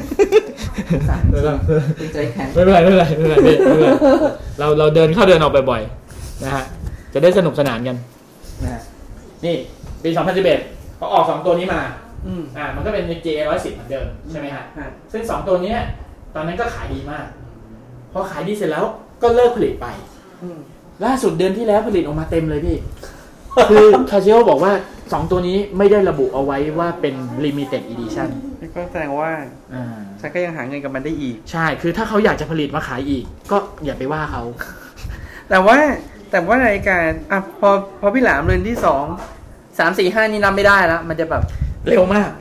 ไม่เป็นไรเราเดินเข้าเดินออกบ่อยๆนะฮะจะได้สนุกสนานกันนะฮะนี่ปี2011เขาออก2ตัวนี้มามันก็เป็น GA110 เหมือนเดิมใช่ไหมฮะซึ่ง2ตัวนี้ตอนนั้นก็ขายดีมากพอขายดีเสร็จแล้วก็เลิกผลิตไปล่าสุดเดือนที่แล้วผลิตออกมาเต็มเลยพี่คือคาซิโอบอกว่า2ตัวนี้ไม่ได้ระบุเอาไว้ว่าเป็น limited edition ก็แสดงว่าฉันก็ยังหาเงินกับมันได้อีกใช่คือถ้าเขาอยากจะผลิตมาขายอีกก็อย่าไปว่าเขาแต่ว่าในการพอพี่หลามเรือนที่2 3 4 5นี่นับไม่ได้แล้วมันจะแบบเร็วมาก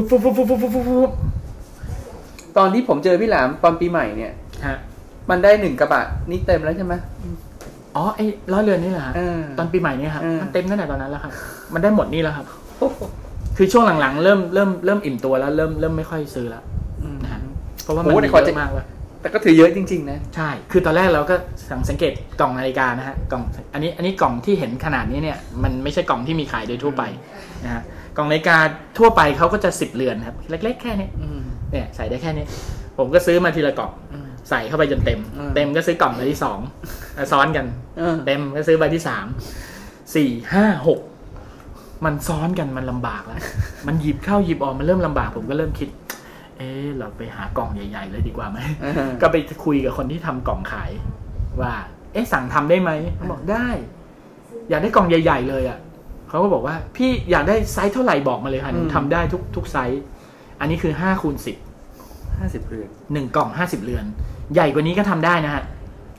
ตอนที่ผมเจอพี่หลามตอนปีใหม่เนี่ยมันได้1 กระบะนี่เต็มแล้วใช่ไหมไอ้100 เรือนนี่แหละตอนปีใหม่นี่ครับมันเต็มตั้งแต่ตอนนั้นแล้วครับมันได้หมดนี่แล้วครับคือช่วงหลังๆเริ่มอิ่มตัวแล้วเริ่มไม่ค่อยซื้อแล้วเพราะว่ามันเยอะมากแล้วแต่ก็ถือเยอะจริงๆนะใช่คือตอนแรกเราก็สังเกตกล่องนาฬิกานะฮะกล่องอันนี้กล่องที่เห็นขนาดนี้เนี่ยมันไม่ใช่กล่องที่มีขายโดยทั่วไปนะฮะกล่องนาฬิกาทั่วไปเขาก็จะ10 เรือนครับเล็กๆแค่นี้เนี่ยใส่ได้แค่นี้ผมก็ซื้อมาทีละกล่องใส่เข้าไปจนเต็มก็ซื้อกล่องใบที่2ซ้อนกันเต็มก็ซื้อใบที่3 4 5 6มันซ้อนกันมันลำบากแล้วมันหยิบเข้าหยิบออกมันเริ่มลำบากผมก็เริ่มคิดเราไปหากล่องใหญ่ๆเลยดีกว่าไหมก็ไปคุยกับคนที่ทำกล่องขายว่าสั่งทำได้ไหมเขาบอกได้อยากได้กล่องใหญ่ๆเลยเขาก็บอกว่าพี่อยากได้ไซส์เท่าไหร่บอกมาเลยค่ะทำได้ทุกไซส์อันนี้คือ5x10 50 เรือน 1 กล่อง50 เรือนใหญ่กว่านี้ก็ทำได้นะฮะ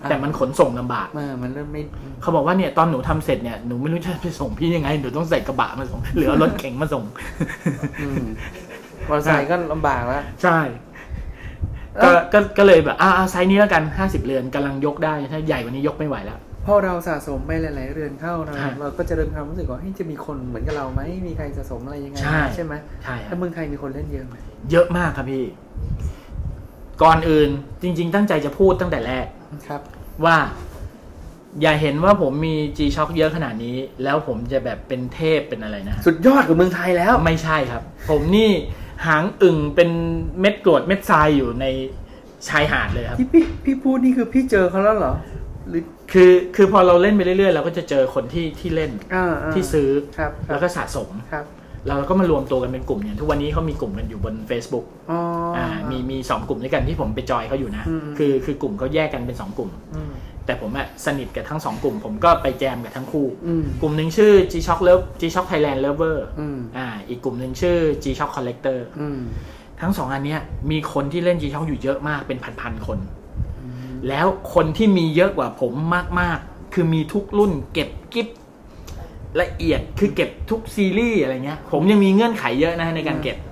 แต่มันขนส่งลำบากมันเริ่มไม่เขาบอกว่าเนี่ยตอนหนูทำเสร็จเนี่ยหนูไม่รู้จะไปส่งพี่ยังไงหนูต้องใส่กระบะมาส่งหรือเอารถเก๋งมาส่งมอเตอร์ไซค์ก็ลำบากแล้วใช่ก็เลยแบบไซส์นี้แล้วกัน50 เรือนกำลังยกได้ถ้าใหญ่กว่านี้ยกไม่ไหวแล้วพอเราสะสมไปหลายๆเรือนเข้าเราก็จะเริ่มความรู้สึกว่าจะมีคนเหมือนกับเราไหมมีใครสะสมอะไรยังไงใช่ไหมใช่แล้วเมืองไทยมีคนเล่นเยอะไหมเยอะมากครับพี่ก่อนอื่นจริงๆตั้งใจจะพูดตั้งแต่แรกครับว่าอย่าเห็นว่าผมมี G-Shock เยอะขนาดนี้แล้วผมจะแบบเป็นเทพเป็นอะไรนะสุดยอดของเมืองไทยแล้วไม่ใช่ครับผมนี่หางอึ่งเป็นเม็ดกรวดเม็ดทรายอยู่ในชายหาดเลยครับที่พี่พูดนี่คือพี่เจอเขาแล้วเหรอหรือคือพอเราเล่นไปเรื่อยๆเราก็จะเจอคนที่เล่นที่ซื้อแล้วก็สะสมเราก็มารวมตัวกันเป็นกลุ่มอย่างทุกวันนี้เขามีกลุ่มกันอยู่บน Facebook มี2 กลุ่มด้วยกันที่ผมไปจอยเขาอยู่นะคือกลุ่มเขาแยกกันเป็น2 กลุ่มแต่ผมสนิทกับทั้ง2 กลุ่มผมก็ไปแจมกับทั้งคู่กลุ่มหนึ่งชื่อ G-Shock Love G-Shock Thailand Lover อีกกลุ่มหนึ่งชื่อ G-Shock Collector ทั้ง2 อันนี้มีคนที่เล่น G-Shock อยู่เยอะมากเป็นพันๆคนแล้วคนที่มีเยอะกว่าผมมากๆคือมีทุกรุ่นเก็บกิ๊บละเอียดคือเก็บทุกซีรีส์อะไรเงี้ยผมยังมีเงื่อนไขเยอะนะในการเก็บ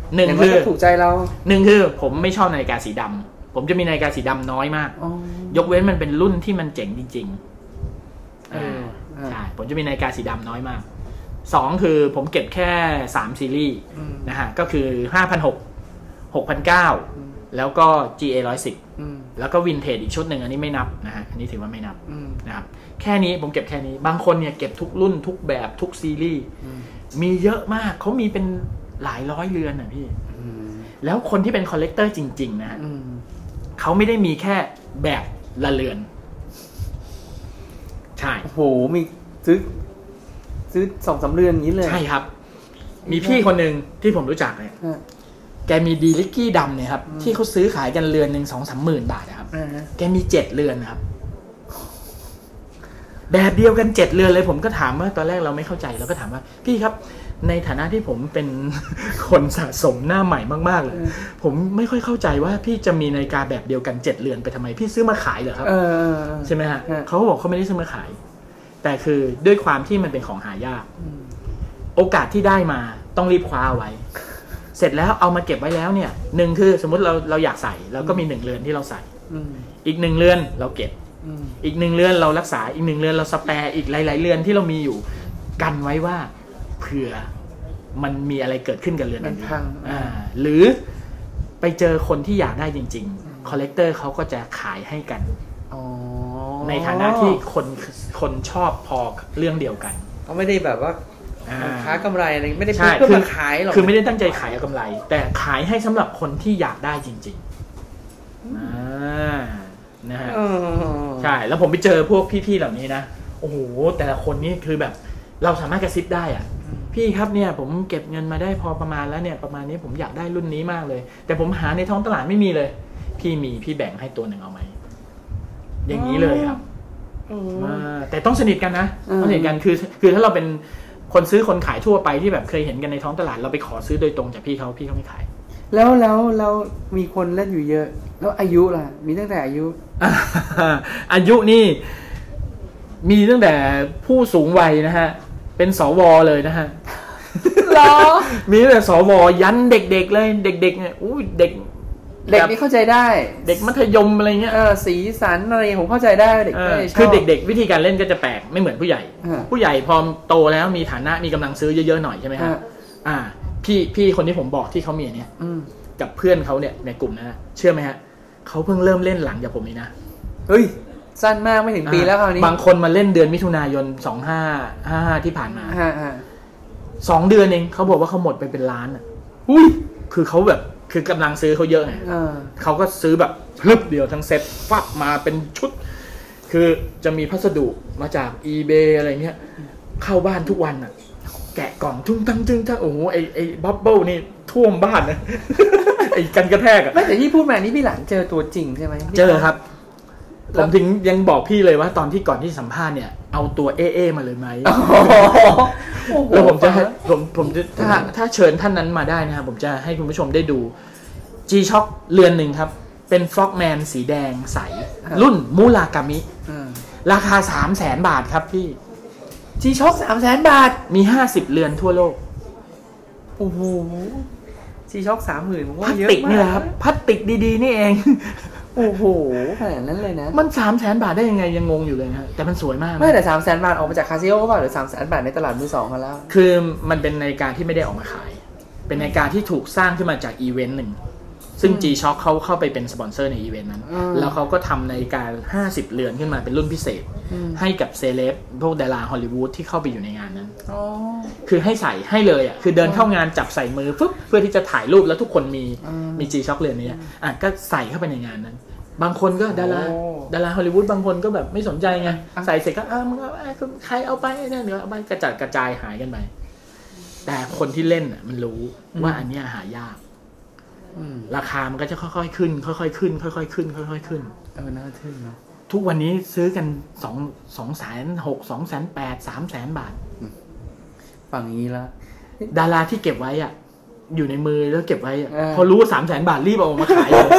1คือถูกใจเรา 1คือผมไม่ชอบนาฬิกาสีดำผมจะมีนาฬิกาสีดำน้อยมากยกเว้นมันเป็นรุ่นที่มันเจ๋งจริงๆใช่ผมจะมีนาฬิกาสีดำน้อยมาก2คือผมเก็บแค่3ซีรีส์นะฮะก็คือ 5,600 6,900 แล้วก็ GA110 แล้วก็วินเทจอีกชุดหนึ่งอันนี้ไม่นับนะฮะอันนี้ถือว่าไม่นับนะครับแค่นี้ผมเก็บแค่นี้บางคนเนี่ยเก็บทุกรุ่นทุกแบบทุกซีรีส์มีเยอะมากเขามีเป็นหลายร้อยเรือนนะพี่แล้วคนที่เป็นคอลเลกเตอร์จริงๆนะฮะเขาไม่ได้มีแค่แบบละเรือนใช่โอ้โหมีซื้อ 2-3 เรือนอย่างนี้เลยใช่ครับมีพี่คนหนึ่งที่ผมรู้จักเนี่ยแกมีดีลิกกี้ดำเนี่ยครับที่เขาซื้อขายกันเรือนหนึ่ง 2-3 หมื่นบาทนะครับแกมี7 เรือนครับแบบเดียวกัน7 เรือนเลยผมก็ถามว่าตอนแรกเราไม่เข้าใจเราก็ถามว่าพี่ครับในฐานะที่ผมเป็นคนสะสมหน้าใหม่มากๆเลยผมไม่ค่อยเข้าใจว่าพี่จะมีนาฬิกาแบบเดียวกัน7 เรือนไปทำไมพี่ซื้อมาขายเหรอครับใช่ไหมฮะเขาบอกเขาไม่ได้ซื้อมาขายแต่คือด้วยความที่มันเป็นของหายากโอกาสที่ได้มาต้องรีบคว้าไว้เสร็จแล้วเอามาเก็บไว้แล้วเนี่ย1คือสมมติเราอยากใส่เราก็มี1 เรือนที่เราใส่อีก1 เรือนเราเก็บอีก1 เรือนเรารักษาอีก1 เรือนเราสแปร์อีกหลายๆเรือนที่เรามีอยู่กันไว้ว่าเผื่อมันมีอะไรเกิดขึ้นกับเรือนนั้นหรือไปเจอคนที่อยากได้จริงๆคอลเลกเตอร์เขาก็จะขายให้กันในฐานะที่คนชอบพอเรื่องเดียวกันเขาไม่ได้แบบว่าค้ากำไรอะไรไม่ได้เพื่อมาขายหรอกคือไม่ได้ตั้งใจขายเอากำไรแต่ขายให้สำหรับคนที่อยากได้จริงๆนะฮะใช่แล้วผมไปเจอพวกพี่ๆเหล่านี้นะโอ้โหแต่ละคนนี่คือแบบเราสามารถกระซิบได้อ่ะพี่ครับเนี่ยผมเก็บเงินมาได้พอประมาณแล้วเนี่ยประมาณนี้ผมอยากได้รุ่นนี้มากเลยแต่ผมหาในท้องตลาดไม่มีเลยพี่แบ่งให้ตัวหนึ่งเอาไหมอย่างนี้เลยครับแต่ต้องสนิทกันนะต้องสนิทกันคือถ้าเราเป็นคนซื้อคนขายทั่วไปที่แบบเคยเห็นกันในท้องตลาดเราไปขอซื้อโดยตรงจากพี่เขาไม่ขายแล้วมีคนเล่นอยู่เยอะแล้วอายุล่ะมีตั้งแต่อายุอายุนี่มีตั้งแต่ผู้สูงวัยนะฮะเป็นสวเลยนะฮะหรอมีตั้งแต่สวยันเด็กๆเลยเด็กๆเนี่ยอุ้ยเด็กนี่เข้าใจได้เด็กมัธยมอะไรเงี้ยสีสันอะไรผมเข้าใจได้เด็กคือเด็กๆวิธีการเล่นก็จะแปลกไม่เหมือนผู้ใหญ่ผู้ใหญ่พอโตแล้วมีฐานะมีกำลังซื้อเยอะๆหน่อยใช่ไหมฮะพี่คนที่ผมบอกที่เขามีเนี่ยกับเพื่อนเขาเนี่ยในกลุ่มนะเชื่อไหมฮะเขาเพิ่งเริ่มเล่นหลังจากผมนี่นะเฮ้ยสั้นมากไม่ถึงปีแล้วคราวนี้บางคนมาเล่นเดือนมิถุนายน2555ที่ผ่านมา2 เดือนเองเขาบอกว่าเขาหมดไปเป็นล้านอ่ะอุ้ยคือเขาแบบคือกำลังซื้อเขาเยอะไงเขาก็ซื้อแบบพลึบเดียวทั้งเซ็ตฟับมาเป็นชุดคือจะมีพัสดุมาจาก eBay อะไรเงี้ยเข้าบ้านทุกวันอ่ะแกะกล่องทุ่งตั้งโอ้โหไอ้บับเบิ้ลนี่ท่วมบ้านนะ ไอ้กันกระแทกอ่ะไม่แต่ที่พูดมานี่พี่หลานเจอตัวจริงใช่ไหมเจอครับผมถึงยังบอกพี่เลยว่าตอนที่ก่อนที่สัมภาษณ์เนี่ยเอาตัวเอมาเลยไหมแล้วผมจะถ้าเชิญท่านนั้นมาได้นะครับผมจะให้คุณผู้ชมได้ดู G-Shock เรือนหนึ่งครับเป็นฟล็อกแมนสีแดงใสรุ่นมูรากามิราคา 300,000 บาทครับพี่ G-Shock 300,000 บาทมี50เรือนทั่วโลกโอ้โหG-Shock 30,000ผมว่าเยอะมากพลาสติกนี่แหละครับพลาสติกดีๆนี่เองโอ้โหขนาดนั้นเลยนะมัน 300,000 บาทได้ยังไงยังงงอยู่เลยนะแต่มันสวยมากไม่แต่ 300,000 บาทออกมาจากคาซิโอป่ะหรือ 300,000 บาทในตลาดมือสองกันแล้วคือมันเป็นนาฬิกาที่ไม่ได้ออกมาขายเป็นนาฬิกาที่ถูกสร้างขึ้นมาจากอีเวนต์หนึ่งซึ่ง G-Shock เขาเข้าไปเป็นสปอนเซอร์ในอีเวนต์นั้นแล้วเขาก็ทำนาฬิกา50เรือนขึ้นมาเป็นรุ่นพิเศษให้กับเซเลบพวกดาราฮอลลีวูดที่เข้าไปอยู่ในงานนั้นคือให้ใส่ให้เลยอ่ะคือเดินเข้างานจับใส่มือปุ๊บเพื่อที่จะถ่ายรูปแล้วทุกคนมี G-Shock เรือนนี้ก็ใส่เข้าไปในงานนั้นบางคนก็ดาราฮอลลีวูดบางคนก็แบบไม่สนใจไงใส่เสร็จก็มึงเอาใครเอาไปเนี่ยเดี๋ยวเอาไปกระจัดกระจายหายกันไปแต่คนที่เล่นมันรู้ว่าอันนี้หายากราคามันก็จะค่อยๆขึ้นค่อยๆขึ้นค่อยๆขึ้นค่อยๆขึ้นน่าทึ่งเนาะทุกวันนี้ซื้อกัน260,000 280,000 300,000 บาทฝั่งนี้แล้วดาราที่เก็บไว้อ่ะอยู่ในมือแล้วเก็บไว้พอรู้ว่า300,000 บาทรีบเอามาขายเลย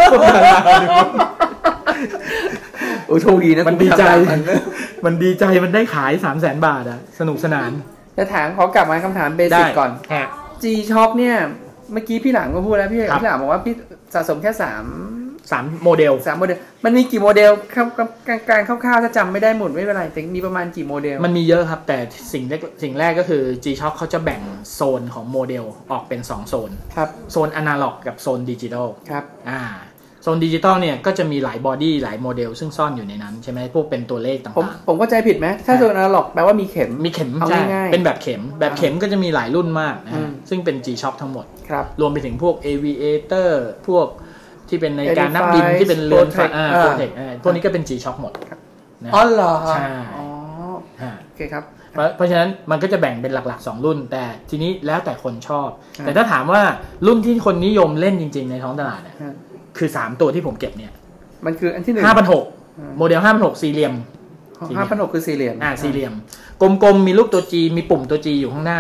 โอ้โชคดีนะมันดีใจมันได้ขาย300,000 บาทอ่ะสนุกสนานจะถามขอกลับมาคำถามเบสิกก่อน G-Shock เนี่ยเมื่อกี้พี่หลังก็พูดแล้วพี่หลังบอกว่าพี่สะสมแค่3 โมเดลมันมีกี่โมเดลการคร่าวๆถ้าจำไม่ได้หมดไม่เป็นไรแต่มีประมาณกี่โมเดลมันมีเยอะครับแต่สิ่งแรกก็คือ G-Shock เขาจะแบ่งโซนของโมเดลออกเป็น2โซนครับโซนอนาล็อกกับโซนดิจิทัลครับโซนดิจิตอลเนี่ยก็จะมีหลายบอดี้หลายโมเดลซึ่งซ่อนอยู่ในนั้นใช่ไหมพวกเป็นตัวเลขต่างๆผมเข้าใจผิดไหมถ้าโซนอนาล็อกแปลว่ามีเข็มใช่เป็นแบบเข็มก็จะมีหลายรุ่นมากนะซึ่งเป็น G-Shock ทั้งหมดรวมไปถึงพวก Aviator พวกที่เป็นในการนักบินที่เป็นเรือนไฟProtect พวกนี้ก็เป็น G-Shock หมดอ๋อเหรอใช่โอเคครับเพราะฉะนั้นมันก็จะแบ่งเป็นหลักๆ2รุ่นแต่ทีนี้แล้วแต่คนชอบแต่ถ้าถามว่ารุ่นที่คนนิยมเล่นจริงๆในท้องตลาดเนี่ยคือ3ตัวที่ผมเก็บเนี่ยมันคืออันที่1 5,600โมเดล5,600สี่เหลี่ยม 5,600คือสี่เหลี่ยมสี่เหลี่ยมกลมๆมีรูปตัว G มีปุ่มตัว G อยู่ข้างหน้า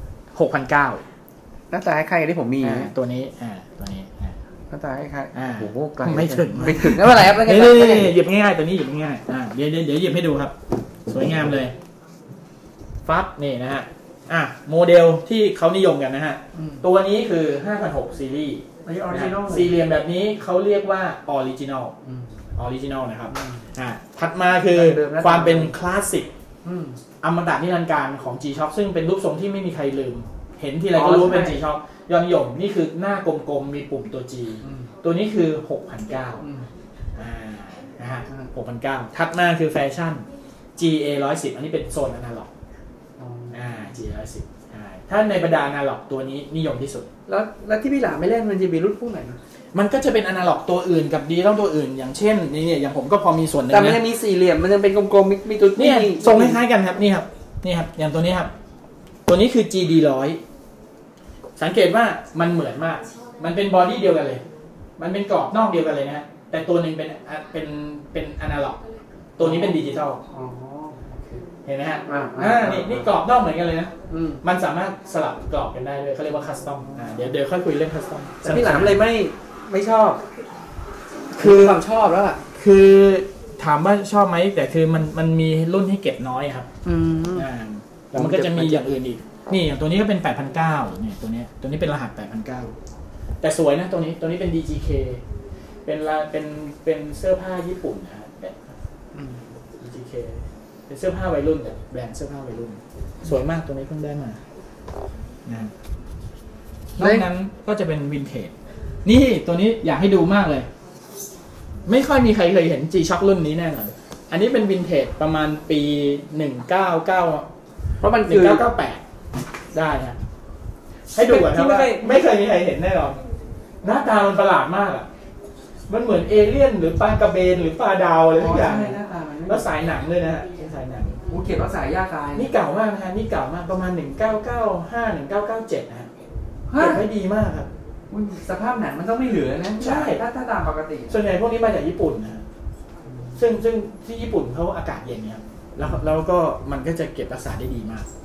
6,900 หน้าตาคล้ายๆที่ผมมีตัวนี้หน้าตาคล้ายๆโอ้โหไกลไม่ถึงไม่เป็นไรครับนี่หยิบง่ายๆตัวนี้หยิบง่ายเดี๋ยวหยิบให้ดูครับสวยงามเลยฟับนี่นะฮะโมเดลที่เขานิยมกันนะฮะตัวนี้คือ 5,600 ซีรีส์สี่เหลี่ยมแบบนี้เขาเรียกว่าออริจินอลนะครับถัดมาคือความเป็นคลาสสิกอมตะนิรันดร์การของ G-Shock ซึ่งเป็นรูปทรงที่ไม่มีใครลืมเห็นทีไรก็รู้ว่าเป็น G-Shock ยอดนิยมนี่คือหน้ากลมๆมีปุ่มตัว G ตัวนี้คือ 6,900 นะฮะ 6,900 ถัดมาคือแฟชั่น GA 110อันนี้เป็นโซนอนาล็อกGA 110ถ้าในบรรดาอนาล็อกตัวนี้นิยมที่สุดแล้วที่พี่หลาไม่เล่นมันจะมีรุ่นพวกไหนมันก็จะเป็นอนาล็อกตัวอื่นกับดิจิตอลตัวอื่นอย่างเช่นนี่เนี่ยอย่างผมก็พอมีส่วนนึงแต่มันยังมีสี่เหลี่ยมมันยังเป็นกลมๆมีตัวนี่ทรงคล้ายๆกันครับนี่ครับอย่างตัวนี้ครับตัวนี้คือ GD 100สังเกตว่ามันเหมือนมากมันเป็นบอดี้เดียวกันเลยมันเป็นกรอบนอกเดียวกันเลยนะแต่ตัวนึงเป็นอนาล็อกตัวนี้เป็นดิจิตอลเห็นไหมฮะนี่กรอบนอกเหมือนกันเลยนะมันสามารถสลับกรอบกันได้ด้วยเขาเรียกว่าคัสตอมเดี๋ยวค่อยคุยเรื่องคัสตอมพี่หลามเลยไม่ชอบคือความชอบแล้วล่ะคือถามว่าชอบไหมแต่คือมันมีรุ่นที่เก็บน้อยครับแล้วมันก็จะมีอย่างอื่นอีกนี่อย่างตัวนี้ก็เป็น 8,900 เนี่ยตัวนี้เป็นรหัส 8,900 แต่สวยนะตัวนี้เป็น DGK เป็นเสื้อผ้าญี่ปุ่นนะDGK เป็นเสื้อผ้าวัยรุ่นแบบแบรนด์เสื้อผ้าวัยรุ่นสวยมากตัวนี้เพิ่งได้มานอกนั้นก็จะเป็นวินเทจนี่ตัวนี้อยากให้ดูมากเลยไม่ค่อยมีใครเคยเห็น G-Shock รุ่นนี้แน่นอนอันนี้เป็นวินเทจประมาณปี199เพราะมันคือ1998ได้ฮะให้ดูก่อนครับว่าไม่เคยมีใครเห็นแน่นอนหน้าตามันประหลาดมากอ่ะมันเหมือนเอเลี่ยนหรือปลากระเบนหรือปลาดาวอะไรทุกอย่างแล้วสายหนังด้วยนะฮะสายหนังเขียนว่าสายยากลายนี่เก่ามากนะฮะนี่เก่ามากประมาณ1995 1997นะฮะเก็บไว้ดีมากครับสภาพหนังมันต้องไม่เหลือนะใช่ถ้าตามปกติส่วนใหญ่พวกนี้มาจากญี่ปุ่นนะซึ่งที่ญี่ปุ่นเขาอากาศเย็นเนี่ยแล้วก็มันก็จะเก็บรักษาได้ดีมาก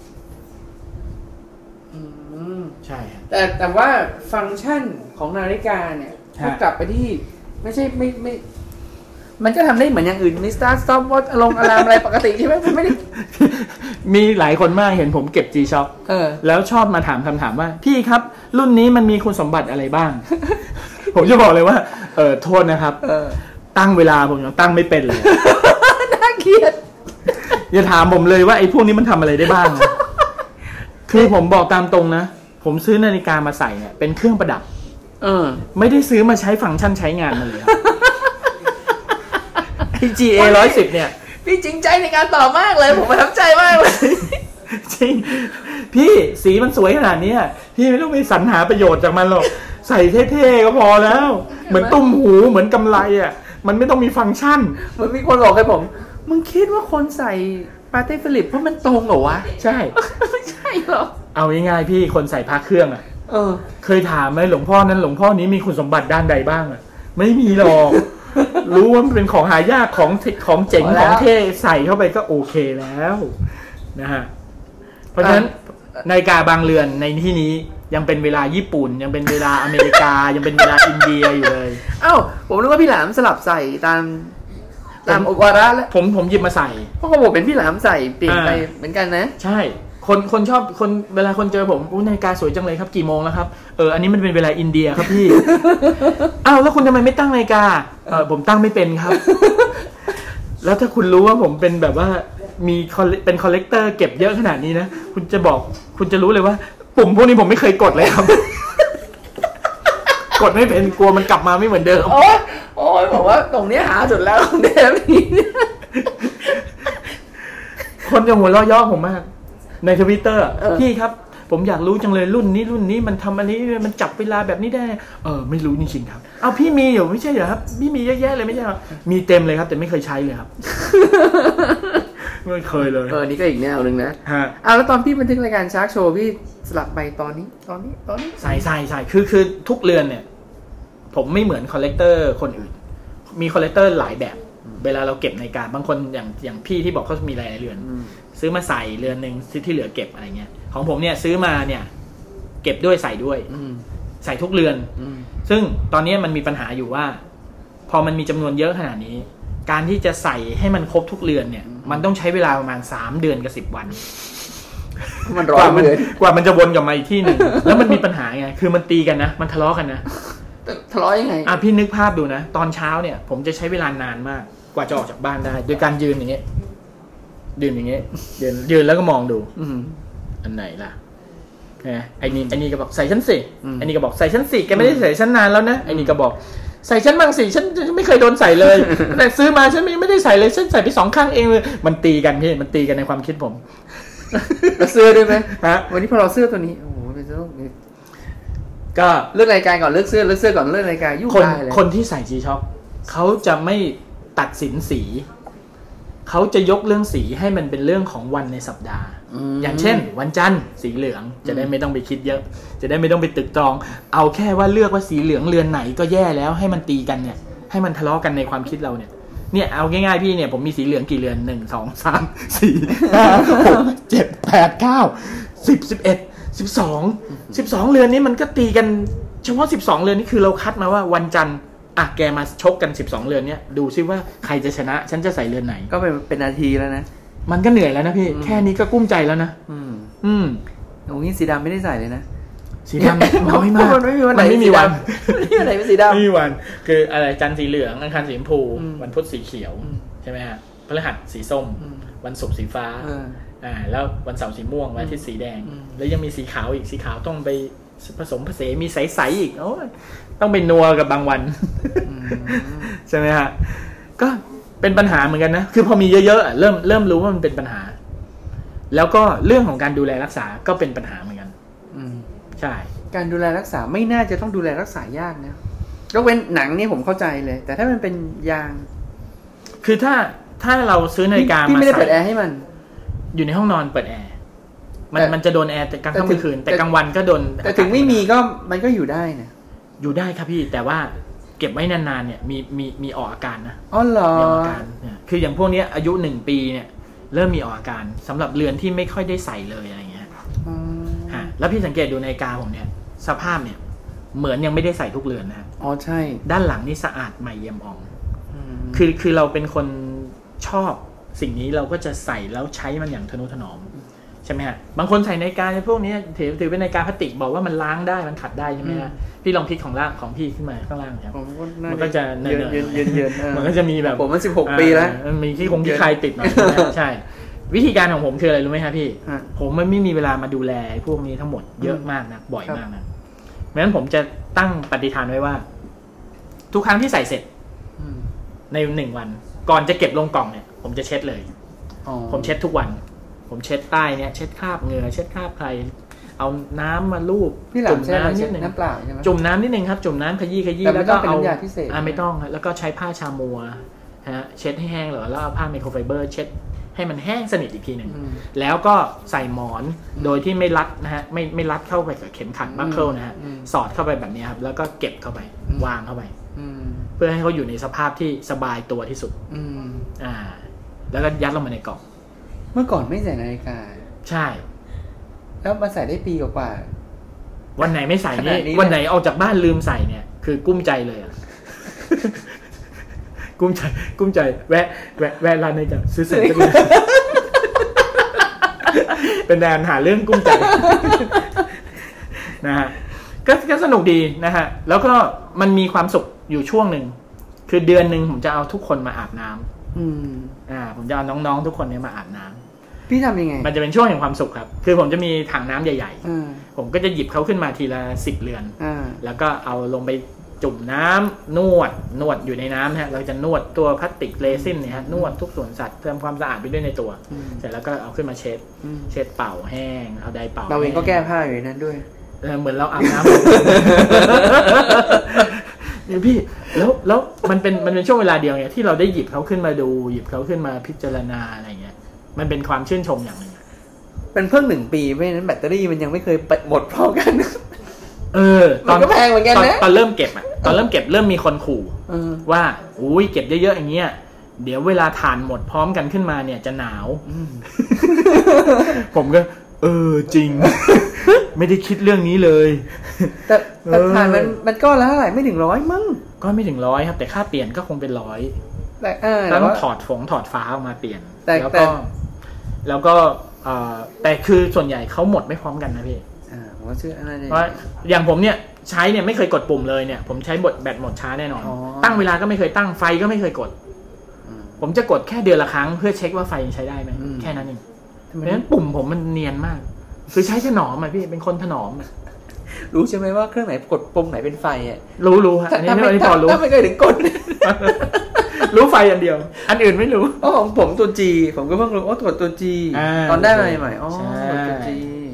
ใช่แต่ว่าฟังก์ชันของนาฬิกาเนี่ยถ้ากลับไปที่ไม่ใช่ไม่มันก็ทำได้เหมือนอย่างอื่นมี start stop watch อารมณ์อารามอะไรปกติใช่ไหมมันไม่ได้มีหลายคนมากเห็นผมเก็บ G-Shock แล้วชอบมาถามคำถามว่าพี่ครับรุ่นนี้มันมีคุณสมบัติอะไรบ้าง ผมจะบอกเลยว่าโทษนะครับตั้งเวลาผมยังตั้งไม่เป็นเลยน่าเกลียดอย่าถามผมเลยว่าไอ้พวกนี้มันทำอะไรได้บ้าง คือผมบอกตามตรงนะผมซื้อนาฬิกามาใส่เนี่ยเป็นเครื่องประดับไม่ได้ซื้อมาใช้ฟังก์ชันใช้งานมาเลยGA 110เนี่ยพี่จริงใจในการตอบมากเลยผมประทับใจมากเลยจริงพี่สีมันสวยขนาดนี้พี่ไม่ต้องไปสรรหาประโยชน์จากมันหรอกใส่เท่ๆก็พอแล้วเหมือนตุ้มหูเหมือนกำไลมันไม่ต้องมีฟังก์ชันมันมีคนบอกให้ผมมึงคิดว่าคนใส่ปาเต้ฟิลิปเพราะมันตรงเหรอวะใช่ไม่ใช่หรอเอาง่ายๆพี่คนใส่พระเครื่องเคยถามไหมหลวงพ่อนั้นหลวงพ่อนี้มีคุณสมบัติด้านใดบ้างไม่มีหรอกรู้ว่ามันเป็นของหายากของเจ๋งของเท่ใส่เข้าไปก็โอเคแล้วนะฮะเพราะฉะนั้นนาฬิกาบางเรือนในที่นี้ยังเป็นเวลาญี่ปุ่นยังเป็นเวลาอเมริกา ยังเป็นเวลาอินเดียอยู่เลยผมนึกว่าพี่หลามสลับใส่ตามวาระแล้วผมหยิบมาใส่เพราะเขาบอกเป็นพี่หลามใส่เปลี่ยนไปเหมือนกันนะใช่คนชอบคนเวลาคนเจอผมนาฬิกาสวยจังเลยครับกี่โมงแล้วครับอันนี้มันเป็นเวลาอินเดียครับพี่ แล้วคุณทำไมไม่ตั้งนาฬิกาผมตั้งไม่เป็นครับ แล้วถ้าคุณรู้ว่าผมเป็นแบบว่ามีเป็นคอลเลกเตอร์เก็บเยอะขนาดนี้นะคุณจะรู้เลยว่าปุ่มพวกนี้ผมไม่เคยกดเลยครับ กดไม่เป็นกลัวมันกลับมาไม่เหมือนเดิมโอ้ยบอกว่าตรงนี้หาจุดแล้วของเดมนี่คนจะหัวเราะย่อผมมากใน Twitter พี่ครับผมอยากรู้จังเลยรุ่นนี้มันทำอันนี้มันจับเวลาแบบนี้ได้ไม่รู้จริงๆครับพี่มีอยู่ไม่ใช่เหรอครับพี่มีเยอะแยะเลยไม่ใช่หรอมีเต็มเลยครับแต่ไม่เคยใช้เลยครับไม่เคยเลยนี่ก็อีกแนวนึงนะแล้วตอนพี่บันทึกรายการชาร์กโชว์พี่สลับไปตอนนี้ใช่คือทุกเรือนเนี่ยผมไม่เหมือนคอลเลกเตอร์คนอื่นมีคอลเลกเตอร์หลายแบบเวลาเราเก็บนาฬิกาบางคนอย่างพี่ที่บอกเขามีหลายเรือนซื้อมาใส่เรือนนึงที่เหลือเก็บอะไรเงี้ยของผมเนี่ยซื้อมาเนี่ยเก็บด้วยใส่ด้วยใส่ทุกเรือนซึ่งตอนนี้มันมีปัญหาอยู่ว่าพอมันมีจำนวนเยอะขนาดนี้การที่จะใส่ให้มันครบทุกเรือนเนี่ยมันต้องใช้เวลาประมาณ3 เดือนกับ10 วันมันร้อนเลยกว่ามันจะวนกลับมาอีกที่นึงแล้วมันมีปัญหาไงคือมันตีกันนะมันทะเลาะกันนะทะเลาะยังไงพี่นึกภาพดูนะตอนเช้าเนี่ยผมจะใช้เวลานานมากกว่าจะออกจากบ้านได้โดยการยืนอย่างเงี้ยยืนแล้วก็มองดูอันไหนล่ะไอ้นี่ก็บอกใส่ฉันสิไอ้นี่ก็บอกใส่ฉันสิแกไม่ได้ใส่ฉันนานแล้วนะไอ้นี่ก็บอกใส่ฉันบ้างสิฉันไม่เคยโดนใส่เลยแต่ซื้อมาฉันไม่ได้ใส่เลยฉันใส่ไป2 ข้างเองเลยมันตีกันพี่มันตีกันในความคิดผมแล้วเสื้อด้วยไหมวันนี้พอเราเสื้อตัวนี้โอ้โหเป็นเสื้อก็เลือกรายการก่อนเลือกเสื้อก่อนเลือกรายการยุ่งได้เลยคนที่ใส่ G-Shock เขาจะไม่ตัดสินสีเขาจะยกเรื่องสีให้มันเป็นเรื่องของวันในสัปดาห์อย่างเช่นวันจันทร์สีเหลืองจะได้ไม่ต้องไปคิดเยอะจะได้ไม่ต้องไปตึกตรองเอาแค่ว่าเลือกว่าสีเหลืองเรือนไหนก็แย่แล้วให้มันตีกันเนี่ยให้มันทะเลาะกันในความคิดเราเนี่ยเอาง่ายๆพี่เนี่ยผมมีสีเหลืองกี่เรือน1 2 3 4 5 6 7 8 9 10 11 12เรือนนี้มันก็ตีกันเฉพาะ12เรือนนี่คือเราคัดมาว่าวันจันทร์แกมาชกกัน12เรือนเนี้ยดูซิว่าใครจะชนะฉันจะใส่เรือนไหนก็เป็นนาทีแล้วนะมันก็เหนื่อยแล้วนะพี่แค่นี้ก็กุ้มใจแล้วนะตรงนี้สีดำไม่ได้ใส่เลยนะสีดำน้อยมากมันไม่มีวันไหนไม่มีวันเป็นสีดำไม่มีวันคืออะไรจันทร์สีเหลืองอังคารสีชมพูวันพุธสีเขียวใช่ไหมฮะพฤหัสสีส้มวันศุกร์สีฟ้าแล้ววันเสาร์สีม่วงวันอาทิตย์สีแดงแล้วยังมีสีขาวอีกสีขาวต้องไปผสมผสานมีใสๆอีกต้องไปนัวกับบางวันใช่ไหมฮะก็เป็นปัญหาเหมือนกันนะคือพอมีเยอะๆเริ่มรู้ว่ามันเป็นปัญหาแล้วก็เรื่องของการดูแลรักษาก็เป็นปัญหาเหมือนกันใช่การดูแลรักษาไม่น่าจะต้องดูแลรักษายากนะยกเว้นหนังนี่ผมเข้าใจเลยแต่ถ้ามันเป็นยางคือถ้าเราซื้อนาฬิกามาใส่ไม่ได้เปิดแอร์ให้มันอยู่ในห้องนอนเปิดแอร์มันจะโดนแอร์แต่กลางค่ำกลางคืนแต่กลางวันก็โดนแต่ถึงไม่มีก็มันก็อยู่ได้นะอยู่ได้ครับพี่แต่ว่าเก็บไว้นานๆเนี่ยมีออกอาการนะเหรอมีออกอาการคืออย่างพวกนี้อายุ1 ปีเนี่ยเริ่มมีออกอาการสำหรับเรือนที่ไม่ค่อยได้ใส่เลยอะไรเงี้ยแล้วพี่สังเกตดูนาฬิกาผมเนี่ยสภาพเนี่ยเหมือนยังไม่ได้ใส่ทุกเรือนนะอ๋อใช่ด้านหลังนี่สะอาดใหม่เยี่ยมอ่องคือเราเป็นคนชอบสิ่งนี้เราก็จะใส่แล้วใช้มันอย่างทนุถนอมใช่ไหมฮะบางคนใส่นาฬิกาพวกนี้ถือเป็นนาฬิกาพลาสติกบอกว่ามันล้างได้มันขัดได้ใช่ไหมฮะพี่ลองพลิกของพี่ขึ้นมาข้างล่างครับมันก็จะเยินมันก็จะมีแบบผมมัน16 ปีแล้วมีที่ใครติดหน่อยใช่วิธีการของผมคืออะไรรู้ไหมครับพี่ผมไม่มีเวลามาดูแลพวกนี้ทั้งหมดเยอะมากนะบ่อยมากนะเพราะฉะนั้นผมจะตั้งปฏิฐานไว้ว่าทุกครั้งที่ใส่เสร็จใน1 วันก่อนจะเก็บลงกล่องเนี่ยผมจะเช็ดเลยผมเช็ดทุกวันผมเช็ดใต้เนี่ยเช็ดคราบเหงื่อเช็ดคราบใครเอาน้ำมาลูบจุ่มน้ำนิดนึงน้ำเปล่าใช่ไหมจุ่มน้ำนิดนึงครับจุ่มน้ำขยี้แล้วก็เอาไม่ต้องแล้วก็ใช้ผ้าชามัวฮะเช็ดให้แห้งแล้วเอาผ้าไมโครไฟเบอร์เช็ดให้มันแห้งสนิทอีกทีหนึ่งแล้วก็ใส่หมอนโดยที่ไม่รัดนะฮะไม่รัดเข้าไปกับเข็มขัดบัคเกิลนะฮะสอดเข้าไปแบบนี้ครับแล้วก็เก็บเข้าไปวางเข้าไปเพื่อให้เขาอยู่ในสภาพที่สบายตัวที่สุดแล้วก็ยัดลงมาในกล่องเมื่อก่อนไม่ใส่นาฬิกาใช่แล้วมาใส่ได้ปีกว่าวันไหนไม่ใส่นี่วันไหนออกจากบ้านลืมใส่เนี่ยคือกุ้มใจเลยอ่ะกุ้มใจแวะร้านนี้จะซื้อเสร็จเลยเป็นแดนหาเรื่องกุ้มใจนะฮะก็สนุกดีนะฮะแล้วก็มันมีความสุขอยู่ช่วงหนึ่งคือเดือนหนึ่งผมจะเอาทุกคนมาอาบน้ำผมจะเอาน้องๆทุกคนนี้มาอาบน้ำพี่ทำยังไงมันจะเป็นช่วงแห่งความสุขครับคือผมจะมีถังน้ำใหญ่ๆผมก็จะหยิบเขาขึ้นมาทีละ10 เรือนแล้วก็เอาลงไปจุ่มน้ำนวดอยู่ในน้ำฮะเราจะนวดตัวพลาสติกเรซินเนี่ยฮะนวดทุกส่วนสัตว์ทำความสะอาดไปด้วยในตัวเสร็จแล้วก็เอาขึ้นมาเช็ดเป่าแห้งเอาไดร์เป่าเราเองก็แก้ผ้าอยู่ในนั้นด้วยเหมือนเราอาบน้ำเนี่ยพี่แล้วมันเป็นช่วงเวลาเดียวเนี่ยที่เราได้หยิบเขาขึ้นมาดูหยิบเขาขึ้นมาพิจารณาอะไรเงี้ยมันเป็นความชื่นชมอย่างหนึ่งเป็นเพิ่ง1 ปีเพราะฉะนั้นแบตเตอรี่มันยังไม่เคยหมดพอกันตอนก็แพงเหมือนกันนะตอนเริ่มเก็บเริ่มมีคนขู่ว่าอุ้ยเก็บเยอะๆอย่างเงี้ยเดี๋ยวเวลาถ่านหมดพร้อมกันขึ้นมาเนี่ยจะหนาวผมก็จริงไม่ได้คิดเรื่องนี้เลยแต่ถ่านมันก้อนละเท่าไหร่ไม่ถึง100มั้งก็ไม่ถึง100ครับแต่ค่าเปลี่ยนก็คงเป็น100แต่ต้องถอดฟ้าออกมาเปลี่ยนแล้วก็แต่คือส่วนใหญ่เขาหมดไม่พร้อมกันนะพี่ผมว่าชื่ออะไรเพราะอย่างผมเนี่ยใช้เนี่ยไม่เคยกดปุ่มเลยเนี่ยผมใช้แบตหมดช้าแน่นอนตั้งเวลาก็ไม่เคยตั้งไฟก็ไม่เคยกดผมจะกดแค่เดือนละครั้งเพื่อเช็คว่าไฟใช้ได้ไหมแค่นั้นเองเพราะฉะนั้นปุ่มผมมันเนียนมากคือใช้ถนอมพี่เป็นคนถนอมรู้ใช่ไหมว่าเครื่องไหนกดปุ่มไหนเป็นไฟอ่ะรู้ฮะอันนี้พอรู้ถ้าไม่เคยถึงกดรู้ไฟอันเดียวอันอื่นไม่รู้ของผมตัว G ผมก็เพิ่งรู้กดตัว G ตอนได้ใหม่กดตัว G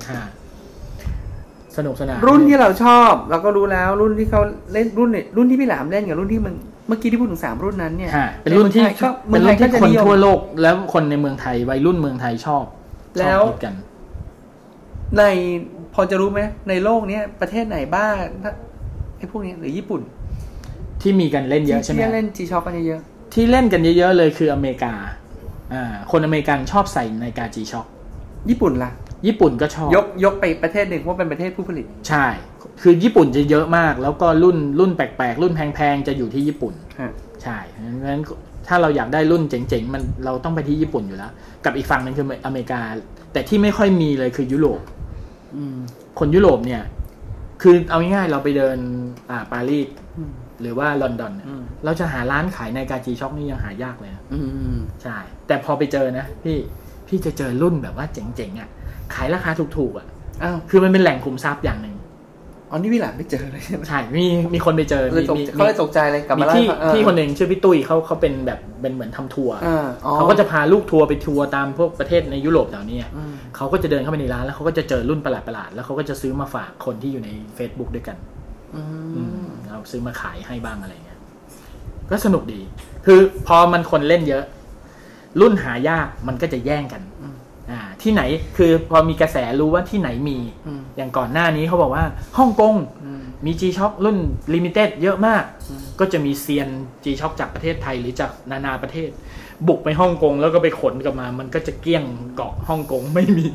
สนุกสนานรุ่นที่เราชอบเราก็รู้แล้วรุ่นที่เขาเล่นรุ่นที่พี่หลามเล่นกับรุ่นที่มันเมื่อกี้ที่พูดถึง3รุ่นนั้นเนี่ยเป็นรุ่นที่คนทั่วโลกแล้วคนในเมืองไทยวัยรุ่นเมืองไทยชอบแล้วกันในพอจะรู้ไหมในโลกนี้ประเทศไหนบ้างไอ้พวกนี้หรือญี่ปุ่นที่มีกันเล่นเยอะใช่ไหมที่เล่น G-Shock กันเยอะที่เล่นกันเยอะๆเลยคืออเมริกาคนอเมริกันชอบใส่นาฬิกา G-Shock ญี่ปุ่นล่ะญี่ปุ่นก็ชอบยกไปประเทศหนึ่งเพราะเป็นประเทศผู้ผลิตใช่คือญี่ปุ่นจะเยอะมากแล้วก็รุ่นแปลกๆรุ่นแพงๆจะอยู่ที่ญี่ปุ่นใช่เพราะฉะนั้นถ้าเราอยากได้รุ่นเจ๋งๆมันเราต้องไปที่ญี่ปุ่นอยู่แล้วกับอีกฝั่งนึงคืออเมริกาแต่ที่ไม่ค่อยมีเลยคือยุโรปคนยุโรปเนี่ยคือเอาง่ายๆเราไปเดินปารีสหรือว่าลอนดอนเราจะหาร้านขายนาฬิกา G-Shock นี่ยังหายากเลยใช่แต่พอไปเจอนะพี่จะเจอรุ่นแบบว่าเจ๋งๆอ่ะขายราคาถูกๆอ่ะคือมันเป็นแหล่งขุมทรัพย์อย่างหนึ่งนี่พี่หลานไม่เจอเลยใช่มีคนไปเจอเขาเลยตกใจเลยกลับมาพี่คนหนึ่งชื่อพี่ตุ้ยเขาเป็นแบบเป็นเหมือนทำทัวร์เขาก็จะพาลูกทัวร์ไปทัวร์ตามพวกประเทศในยุโรปแถวนี้เขาก็จะเดินเข้าไปในร้านแล้วเขาก็จะเจอรุ่นประหลาดๆแล้วเขาก็จะซื้อมาฝากคนที่อยู่ใน Facebook ด้วยกันเอาซื้อมาขายให้บ้างอะไรเงี้ยก็สนุกดีคือพอมันคนเล่นเยอะรุ่นหายากมันก็จะแย่งกันที่ไหนคือพอมีกระแสรู้ว่าที่ไหนมีอย่างก่อนหน้านี้เขาบอกว่าฮ่องกงมี G-Shock รุ่น Limited เยอะมากก็จะมีเซียน G-Shock จากประเทศไทยหรือจากนานาประเทศบุกไปฮ่องกงแล้วก็ไปขนกลับมามันก็จะเกลี้ยงเกาะฮ่องกงไม่มี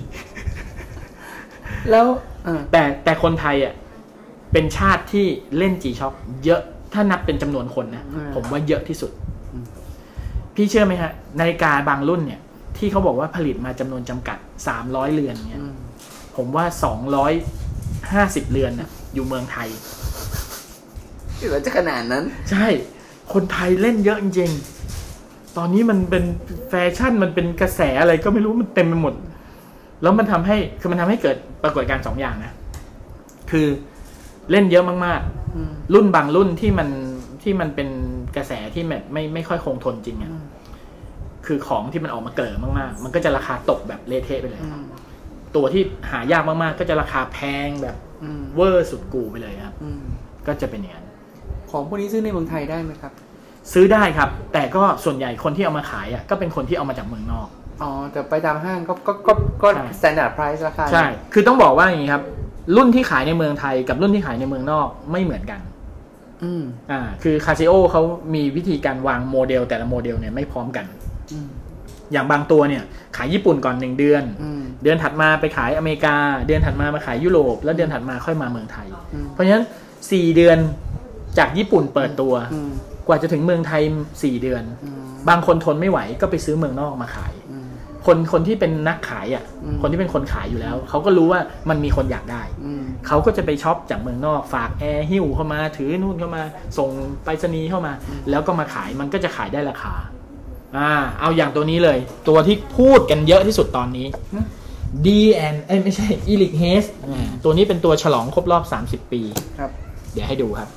แล้วแต่คนไทยอ่ะเป็นชาติที่เล่น G-Shock เยอะถ้านับเป็นจำนวนคนนะผมว่าเยอะที่สุดพี่เชื่อไหมฮะนาฬิกาบางรุ่นเนี่ยที่เขาบอกว่าผลิตมาจำนวนจำกัด300เรือนเนี่ยผมว่า250เรือนน่ะอยู่เมืองไทยเหลือจะขนาดนั้นใช่คนไทยเล่นเยอะจริงๆตอนนี้มันเป็นแฟชั่นมันเป็นกระแสอะไรก็ไม่รู้มันเต็มไปหมดแล้วมันทำให้เกิดปรากฏการณ์2อย่างนะคือเล่นเยอะมากๆรุ่นบางรุ่นที่มันเป็นกระแสที่แบบไม่ค่อยคงทนจริงอ่ะคือของที่มันออกมาเกลือมากๆมันก็จะราคาตกแบบเละเทะไปเลยตัวที่หายากมากๆก็จะราคาแพงแบบเวอร์สุดกูไปเลยครับก็จะเป็นอย่างนั้นของพวกนี้ซื้อในเมืองไทยได้ไหมครับซื้อได้ครับแต่ก็ส่วนใหญ่คนที่เอามาขายอ่ะก็เป็นคนที่เอามาจากเมืองนอกแต่ไปตามห้างก็ standard price ราคาใช่คือต้องบอกว่าอย่างนี้ครับรุ่นที่ขายในเมืองไทยกับรุ่นที่ขายในเมืองนอกไม่เหมือนกันคือ Casio เขามีวิธีการวางโมเดลแต่ละโมเดลเนี่ยไม่พร้อมกันอย่างบางตัวเนี่ยขายญี่ปุ่นก่อน1เดือนเดือนถัดมาไปขายอเมริกาเดือนถัดมาขายยุโรปแล้วเดือนถัดมาค่อยมาเมืองไทยเพราะฉะนั้น4เดือนจากญี่ปุ่นเปิดตัวกว่าจะถึงเมืองไทย4เดือนบางคนทนไม่ไหวก็ไปซื้อเมืองนอกมาขายคนที่เป็นนักขายอ่ะคนที่เป็นคนขายอยู่แล้วเขาก็รู้ว่ามันมีคนอยากได้เขาก็จะไปช็อปจากเมืองนอกฝากแอร์หิ้วเข้ามาถือนู่นเข้ามาส่งไปรษณีย์เข้ามาแล้วก็มาขายมันก็จะขายได้ราคาเอาอย่างตัวนี้เลยตัวที่พูดกันเยอะที่สุดตอนนี้ ไม่ใช่ Elite Haze ตัวนี้เป็นตัวฉลองครบรอบ30ปีครับเดี๋ยวให้ดูครับ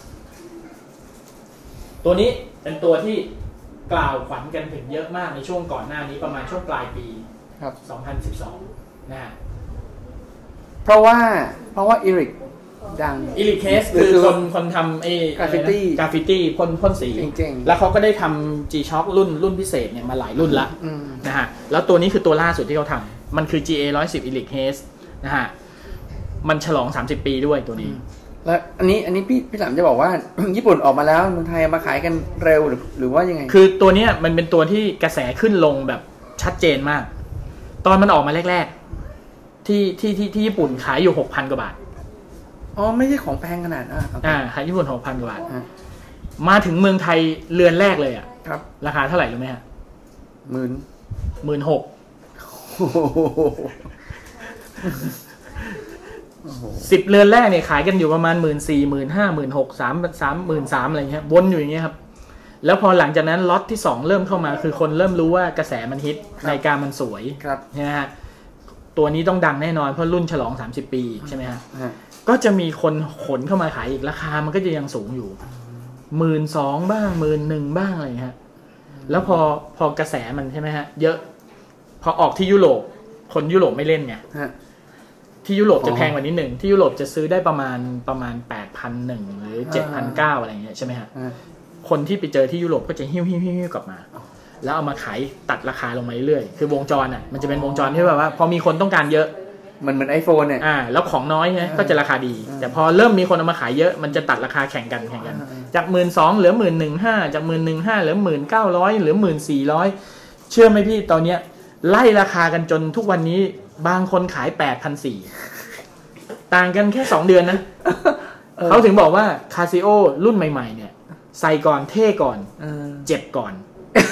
ตัวนี้เป็นตัวที่กล่าวขวัญกันถึงเยอะมากในช่วงก่อนหน้านี้ประมาณช่วงปลายปี2012นะฮะเพราะว่าEricดัง Elite Haze คือคนทำกราฟฟิตี้พ่นสีแล้วเขาก็ได้ทำ G-Shock รุ่นพิเศษเนี่ยมาหลายรุ่นละนะฮะแล้วตัวนี้คือตัวล่าสุดที่เขาทำมันคือ GA110 Elite Haze นะฮะมันฉลอง30ปีด้วยตัวนี้แล้วอันนี้พี่หลามจะบอกว่า ญี่ปุ่นออกมาแล้วเมืองไทยมาขายกันเร็วหรือว่ายังไงคือตัวเนี้ยมันเป็นตัวที่กระแสขึ้นลงแบบชัดเจนมากตอนมันออกมาแรกๆที่ญี่ปุ่นขายอยู่ 6,000 กว่าบาทไม่ใช่ของแพงขนาดขายญี่ปุ่น 6,000 กว่าบาทมาถึงเมืองไทยเรือนแรกเลยอ่ะครับราคาเท่าไหร่รู้ไหมฮะ16,000 10เรือนแรกเนี่ยขายกันอยู่ประมาณ 14,000 15,000 16,000 33,000 อะไรเงี้ยวนอยู่อย่างเงี้ยครับแล้วพอหลังจากนั้นล็อตที่2เริ่มเข้ามาคือคนเริ่มรู้ว่ากระแสมันฮิตนาฬิกามันสวยนะฮะตัวนี้ต้องดังแน่นอนเพราะรุ่นฉลอง30ปีใช่ไหมฮะก็จะมีคนขนเข้ามาขายอีกราคามันก็จะยังสูงอยู่ 12,000 บ้าง 11,000 บ้างอะไรเงี้ยแล้วพอกระแสมันใช่ไหมฮะเยอะพอออกที่ยุโรปคนยุโรปไม่เล่นไงที่ยุโรปจะแพงกว่านิดหนึ่งที่ยุโรปจะซื้อได้ประมาณ 8,100 หรือ 7,900 อะไรเงี้ยใช่ไหมฮะคนที่ไปเจอที่ยุโรปก็จะหิ้วกลับมาแล้วเอามาขายตัดราคาลงมาเรื่อยๆคือวงจรอ่ะมันจะเป็นวงจรที่แบบว่าพอมีคนต้องการเยอะมันเหมือน iPhone เนี่ยแล้วของน้อยใช่ไหมก็จะราคาดีแต่พอเริ่มมีคนเอามาขายเยอะมันจะตัดราคาแข่งกันจาก 12,000 เหลือ 15,000 จาก 15,000 เหลือ 19,000 เหลือ 14,000 เชื่อไหมพี่ตอนเนี้ยไล่ราคากันจนทุกวันนี้บางคนขาย 8,400 ต่างกันแค่2เดือนนะเขาถึงบอกว่า Casio รุ่นใหม่ๆเนี่ยใส่ก่อนเท่ก่อนเจ็บก่อน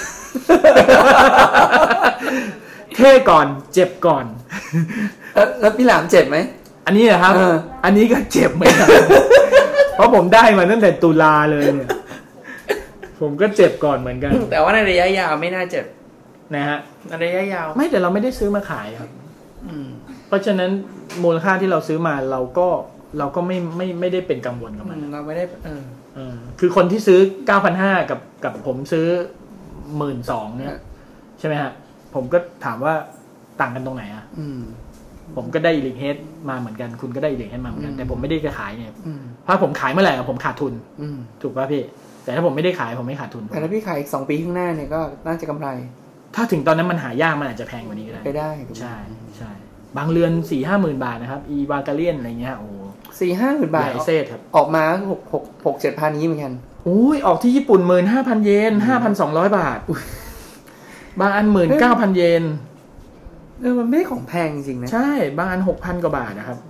เท่ก่อนเจ็บก่อนแล้วพี่หลามเจ็บไหมอันนี้นะครับอันนี้ก็เจ็บเหมือนกันเพราะผมได้มาตั้งแต่ตุลาเลยเนี่ยผมก็เจ็บก่อนเหมือนกันแต่ว่าในระยะยาวไม่น่าเจ็บนะฮะในระยะยาวไม่แต่เราไม่ได้ซื้อมาขายครับเพราะฉะนั้นมูลค่าที่เราซื้อมาเราก็ไม่ได้เป็นกังวลกับมันเราไม่ได้คือคนที่ซื้อ 9,500 กับผมซื้อ 12,000 เนี่ยใช่ไหมฮะผมก็ถามว่าต่างกันตรงไหนอ่ะผมก็ได้ Elite Haze มาเหมือนกันคุณก็ได้ Elite Haze มาเหมือนกันแต่ผมไม่ได้จะขายเนี่ยถ้าผมขายเมื่อไหร่ผมขาดทุนถูกป่ะพี่แต่ถ้าผมไม่ได้ขายผมไม่ขาดทุนแต่ถ้าพี่ขายอีก2 ปีข้างหน้าเนี่ยก็น่าจะกำไรถ้าถึงตอนนั้นมันหายากมันอาจจะแพงกว่านี้ก็ได้ไปได้ใช่บางเรือน 4-50,000 บาทนะครับอีวาการเลียนอะไรเงี้ยโอ้ 4-50,000 บาทเซตครับออกมา6-7,000 นี้เหมือนกันโอ้ยออกที่ญี่ปุ่น 15,000 เยน 5,200 บาทบางอัน 19,000 เยนมันไม่ได้ของแพงจริงๆนะใช่บางอัน 6,000 กว่าบาทนะครับ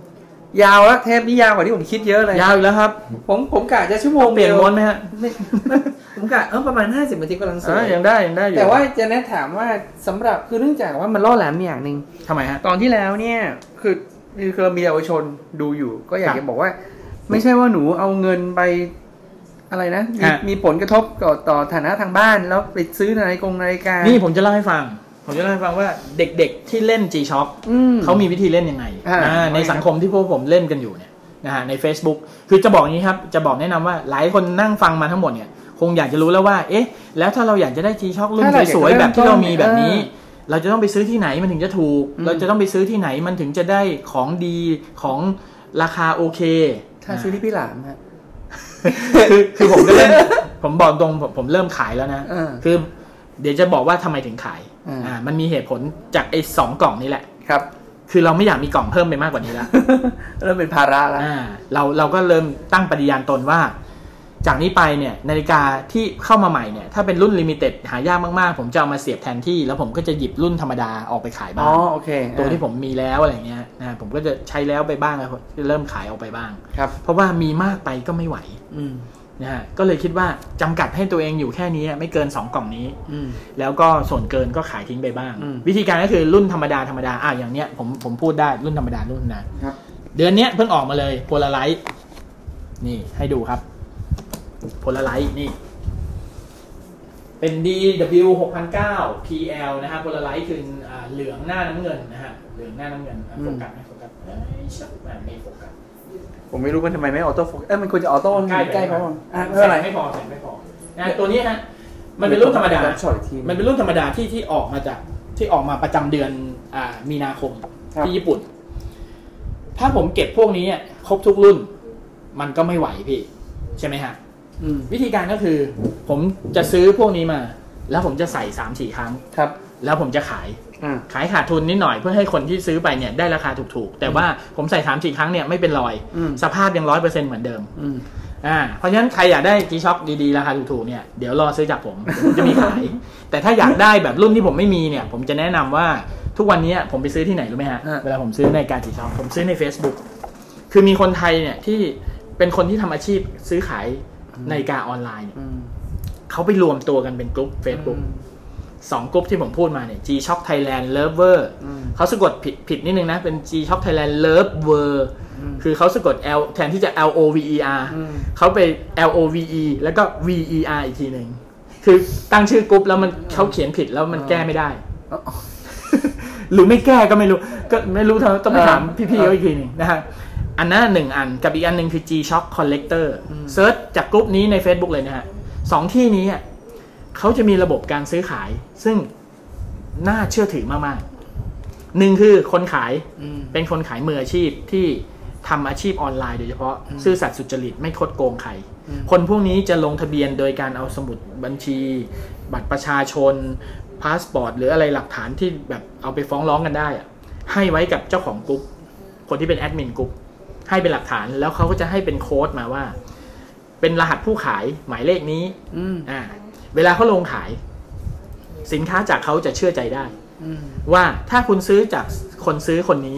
ยาวแล้วเทปนี้ยาวกว่าที่ผมคิดเยอะเลยยาวอีกแล้วครับผมกะจะชั่วโมงเปลี่ยนม้วนไหมฮะผมกะประมาณ50 นาทีกำลังสวยยังได้อยู่แต่ว่าจะแนะถามว่าสำหรับคือเนื่องจากว่ามันล่อแหลมอย่างนึงทำไมฮะตอนที่แล้วเนี่ยคือเรามีเยาวชนดูอยู่ก็อยากจะบอกว่าไม่ใช่ว่าหนูเอาเงินไปอะไรนะมีผลกระทบต่อฐานะทางบ้านแล้วไปซื้อนาฬิกานี่ผมจะเล่าให้ฟังว่าเด็กๆที่เล่น G-Shock เขามีวิธีเล่นยังไงในสังคมที่พวกผมเล่นกันอยู่เนี่ยนะฮะใน Facebook คือจะบอกนี้ครับจะบอกแนะนำว่าหลายคนนั่งฟังมาทั้งหมดเนี่ยคงอยากจะรู้แล้วว่าเอ๊ะแล้วถ้าเราอยากจะได้ G-Shock รุ่นสวยๆแบบที่เรามีแบบนี้เราจะต้องไปซื้อที่ไหนมันถึงจะถูกเราจะต้องไปซื้อที่ไหนมันถึงจะได้ของดีของราคาโอเคถ้าซื้อที่พี่หลามฮะคือผมก็เล่นผมบอกตรงผมเริ่มขายแล้วนะคือเดี๋ยวจะบอกว่าทำไมถึงขายมันมีเหตุผลจากไอ้2 กล่องนี้แหละครับคือเราไม่อยากมีกล่องเพิ่มไปมากกว่านี้แล้วเริ่มเป็นภาระแล้วเราก็เริ่มตั้งปฏิญาณตนว่าจากนี้ไปเนี่ยนาฬิกาที่เข้ามาใหม่เนี่ยถ้าเป็นรุ่นลิมิเต็ดหายากมากๆผมจะเอามาเสียบแทนที่แล้วผมก็จะหยิบรุ่นธรรมดาออกไปขายบ้างโอเคตัวที่ผมมีแล้วอะไรเงี้ยผมก็จะใช้แล้วไปบ้างเริ่มขายออกไปบ้างครับเพราะว่ามีมากไปก็ไม่ไหวนะฮะก็เลยคิดว่าจำกัดให้ตัวเองอยู่แค่นี้ไม่เกิน2 กล่องนี้แล้วก็ส่วนเกินก็ขายทิ้งไปบ้างวิธีการก็คือรุ่นธรรมดาอย่างเนี้ยผมพูดได้รุ่นธรรมดาครับเดือนนี้เพิ่งออกมาเลยโพลาไรต์นี่ให้ดูครับโพลาไรต์นี่เป็น DW 6009 PL นะฮะโพลาไรต์คือเหลืองหน้าน้ำเงินนะฮะเหลืองหน้าน้ำเงินโฟกัสไม่โฟกัสไม่โฟกัสผมไม่รู้มันทำไมไม่ออโต้โฟกัสมันควรจะออโต้ใกล้เพราะไม่เป็นไรไม่พอตัวนี้ฮะมันเป็นรุ่นธรรมดามันเป็นรุ่นธรรมดาที่ออกมาประจำเดือนมีนาคมที่ญี่ปุ่นถ้าผมเก็บพวกนี้ครบทุกรุ่นมันก็ไม่ไหวพี่ใช่ไหมฮะวิธีการก็คือผมจะซื้อพวกนี้มาแล้วผมจะใส่ 3-4 ครั้งครับแล้วผมจะขายขาดทุนนิดหน่อยเพื่อให้คนที่ซื้อไปเนี่ยได้ราคาถูกๆแต่ว่าผมใส่ 3-4 ครั้งเนี่ยไม่เป็นรอยสภาพยัง 100% เหมือนเดิมเพราะฉะนั้นใครอยากได้ G-Shock ดีๆราคาถูกๆเนี่ยเดี๋ยวรอซื้อจากผมจะมีขายแต่ถ้าอยากได้แบบรุ่นที่ผมไม่มีเนี่ยผมจะแนะนำว่าทุกวันนี้ผมไปซื้อที่ไหนรู้ไหมฮะเวลาผมซื้อในการ G-Shock ผมซื้อใน Facebook คือมีคนไทยเนี่ยที่เป็นคนที่ทำอาชีพซื้อขายนาฬิกาออนไลน์เขาไปรวมตัวกันเป็นกลุ่ม Facebook 2 กลุ่มที่ผมพูดมาเนี่ย G-Shock Thailand Lover เขาสะกดผิดนิดนึงนะเป็น G-Shock Thailand Lover คือเขาสะกด L แทนที่จะ LOVER เขาไป LOVE แล้วก็ VER อีกทีหนึ่งคือตั้งชื่อกลุ่มแล้วมันเขาเขียนผิดแล้วมันแก้ไม่ได้หรือไม่แก้ก็ไม่รู้ต้องไปถามพี่ๆเขาอีกทีนึงนะฮะอันนั้น1 อันกับอีกอันนึงคือ G-Shock Collector เซิร์ชจากกลุ่มนี้ใน Facebook เลยนะฮะ2 ที่นี้เขาจะมีระบบการซื้อขายซึ่งน่าเชื่อถือมากๆ1คือคนขายเป็นคนขายมืออาชีพที่ทำอาชีพออนไลน์โดยเฉพาะซื่อสัตย์สุจริตไม่คดโกงใครคนพวกนี้จะลงทะเบียนโดยการเอาสมุดบัญชีบัตรประชาชนพาสปอร์ตหรืออะไรหลักฐานที่แบบเอาไปฟ้องร้องกันได้ให้ไว้กับเจ้าของกลุ่มคนที่เป็นแอดมินกลุ่มให้เป็นหลักฐานแล้วเขาก็จะให้เป็นโค้ดมาว่าเป็นรหัสผู้ขายหมายเลขนี้เวลาเขาลงขายสินค้าจากเขาจะเชื่อใจได้ว่าถ้าคุณซื้อจากคนซื้อคนนี้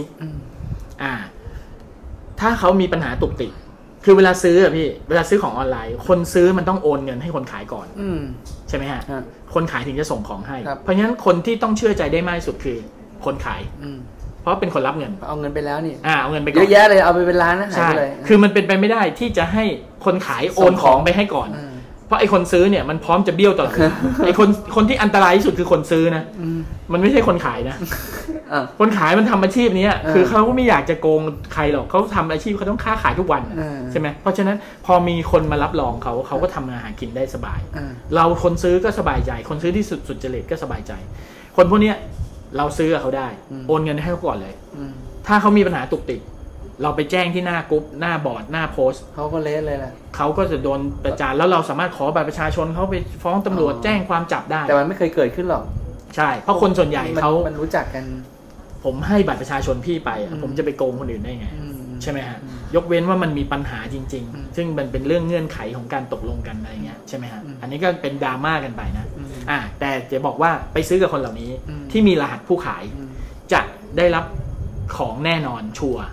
ถ้าเขามีปัญหาตุกติกคือเวลาซื้อพี่เวลาซื้อของออนไลน์คนซื้อมันต้องโอนเงินให้คนขายก่อนใช่ไหมฮะคนขายถึงจะส่งของให้เพราะฉะนั้นคนที่ต้องเชื่อใจได้มากที่สุดคือคนขายเพราะเป็นคนรับเงินเอาเงินไปแล้วนี่เอาเงินไปเยอะแยะเลยเอาไปเป็นล้านนะใช่คือมันเป็นไปไม่ได้ที่จะให้คนขายโอนของไปให้ก่อนเพราะไอ้คนซื้อเนี่ยมันพร้อมจะเบี้ยวตลอดไอ้คนที่อันตรายที่สุดคือคนซื้อนะมันไม่ใช่คนขายนะคนขายมันทำอาชีพนี้คือเขาก็ไม่อยากจะโกงใครหรอกเขาทำอาชีพเขาต้องค้าขายทุกวันใช่ไหมเพราะฉะนั้นพอมีคนมารับรองเขาก็ทำมาหากินได้สบายเราคนซื้อก็สบายใจคนซื้อที่สุจริตก็สบายใจคนพวกนี้เราซื้อกับเขาได้โอนเงินให้เขาก่อนเลยถ้าเขามีปัญหาตุกติกเราไปแจ้งที่หน้ากรุ๊ปหน้าบอร์ดหน้าโพสต์เขาก็เละเลยแหละเขาก็จะโดนประจานแล้วเราสามารถขอบัตรประชาชนเขาไปฟ้องตำรวจแจ้งความจับได้แต่มันไม่เคยเกิดขึ้นหรอกใช่เพราะคนส่วนใหญ่มันรู้จักกันผมให้บัตรประชาชนพี่ไปผมจะไปโกงคนอื่นได้ไงใช่ไหมฮะยกเว้นว่ามันมีปัญหาจริงๆซึ่งมันเป็นเรื่องเงื่อนไขของการตกลงกันอะไรเงี้ยใช่ไหมฮะอันนี้ก็เป็นดราม่ากันไปนะแต่จะบอกว่าไปซื้อกับคนเหล่านี้ที่มีรหัสผู้ขายจะได้รับของแน่นอนชัวร์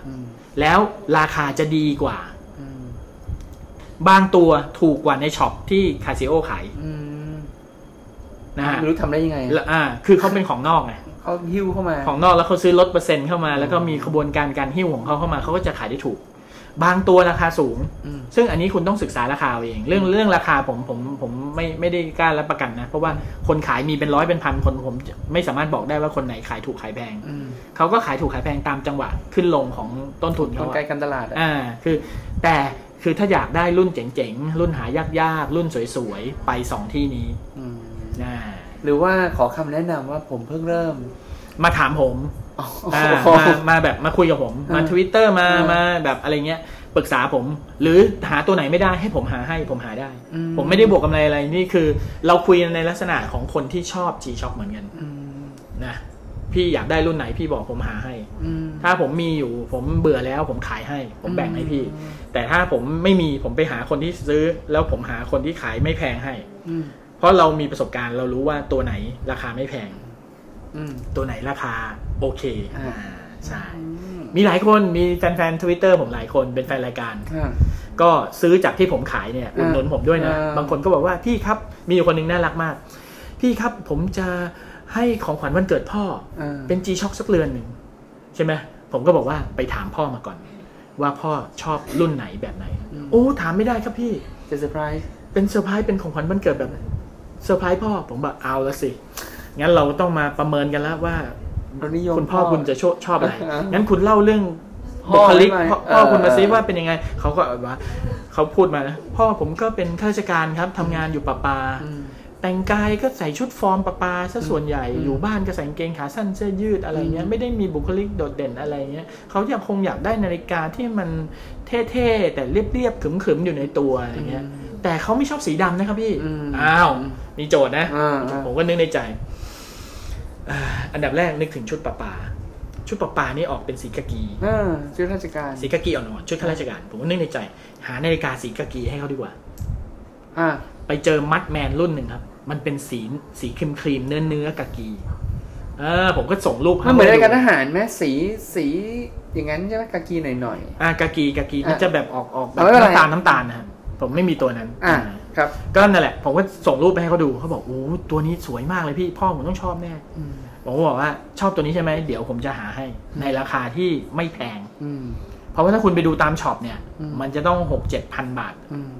แล้วราคาจะดีกว่าบางตัวถูกกว่าในช็อปที่คาซิโอขายนะฮะไม่รู้ทำได้ยังไงคือเขาเป็นของนอกไงเขาหิ้วเข้ามาของนอกแล้วเขาซื้อลดเปอร์เซ็นต์เข้ามาแล้วก็มีขบวนการหิ้วของเขาเข้ามาเขาก็จะขายได้ถูกบางตัวราคาสูงซึ่งอันนี้คุณต้องศึกษาราคาเองเรื่องราคาผมไม่ได้กล้ารับประกันนะเพราะว่าคนขายมีเป็นร้อยเป็นพันคนผมไม่สามารถบอกได้ว่าคนไหนขายถูกขายแพงเขาก็ขายถูกขายแพงตามจังหวะขึ้นลงของต้นทุนเขากลไกการตลาดคือถ้าอยากได้รุ่นเจ๋งๆรุ่นหายากๆรุ่นสวยๆไป2ที่นี้หรือว่าขอคำแนะนำว่าผมเพิ่งเริ่มมาถามผมมาแบบมาคุยกับผมมา Twitter มาแบบอะไรเงี้ยปรึกษาผมหรือหาตัวไหนไม่ได้ให้ผมหาได้ผมไม่ได้บวกกำไรอะไรนี่คือเราคุยในลักษณะของคนที่ชอบ G-Shock เหมือนกันนะพี่อยากได้รุ่นไหนพี่บอกผมหาให้ถ้าผมมีอยู่ผมเบื่อแล้วผมขายให้ผมแบ่งให้พี่แต่ถ้าผมไม่มีผมไปหาคนที่ซื้อแล้วผมหาคนที่ขายไม่แพงให้เพราะเรามีประสบการณ์เรารู้ว่าตัวไหนราคาไม่แพงตัวไหนราคาโอเคใช่มีหลายคนมีแฟนๆ Twitter ผมหลายคนเป็นแฟนรายการก็ซื้อจากที่ผมขายเนี่ยอุดหนุนผมด้วยนะบางคนก็บอกว่าพี่ครับมีอยู่คนนึงน่ารักมากพี่ครับผมจะให้ของขวัญวันเกิดพ่อเป็น G-Shock สักเรือนหนึ่งใช่ไหมผมก็บอกว่าไปถามพ่อมาก่อนว่าพ่อชอบรุ่นไหนแบบไหนโอ้ถามไม่ได้ครับพี่จะเซอร์ไพรส์เป็นเซอร์ไพรส์เป็นของขวัญวันเกิดแบบเซอร์ไพรส์พ่อผมบอกเอาละสิงั้นเราต้องมาประเมินกันแล้วว่าคุณพ่อคุณจะชอบอะไรงั้นคุณเล่าเรื่องบุคลิกพ่อคุณมาซิว่าเป็นยังไงเขาก็ว่าเขาพูดมานะพ่อผมก็เป็นข้าราชการครับทำงานอยู่ประปาแต่งกายก็ใส่ชุดฟอร์มประปาซะส่วนใหญ่อยู่บ้านก็ใส่กางเกงขาสั้นเสื้อยืดอะไรเงี้ยไม่ได้มีบุคลิกโดดเด่นอะไรเงี้ยเขาคงอยากได้นาฬิกาที่มันเท่ๆแต่เรียบๆขึมๆอยู่ในตัวอะไรเงี้ยแต่เขาไม่ชอบสีดำนะครับพี่อ้าวมีโจทย์นะผมก็นึกในใจอันดับแรกนึกถึงชุดประปานี่ออกเป็นสีกากีชุดข้าราชการสีกากีอ่อนๆชุดข้าราชการผมก็นึกในใจหานาฬิกาสีกากีให้เขาดีกว่าไปเจอมัดแมนรุ่นหนึ่งครับมันเป็นสีครีมเนื้อกากีผมก็ส่งรูปมันเหมือนนาฬิกาทหารไหมสีอย่างนั้นใช่ไหมกากีหน่อยกากีมันจะแบบออกแบบน้ำตาลนะครับผมไม่มีตัวนั้นครับก็นั่นแหละผมก็ส่งรูปไปให้เขาดูเขาบอกโอ้ตัวนี้สวยมากเลยพี่พ่อผมต้องชอบแน่ผมก็บอกว่าชอบตัวนี้ใช่ไหมเดี๋ยวผมจะหาให้ในราคาที่ไม่แพงเพราะว่าถ้าคุณไปดูตามช็อปเนี่ยมันจะต้อง 6-7,000 บาท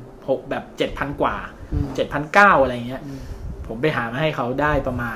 6แบบ 7,000 กว่า 7,900 อะไรเงี้ยผมไปหามาให้เขาได้ประมาณ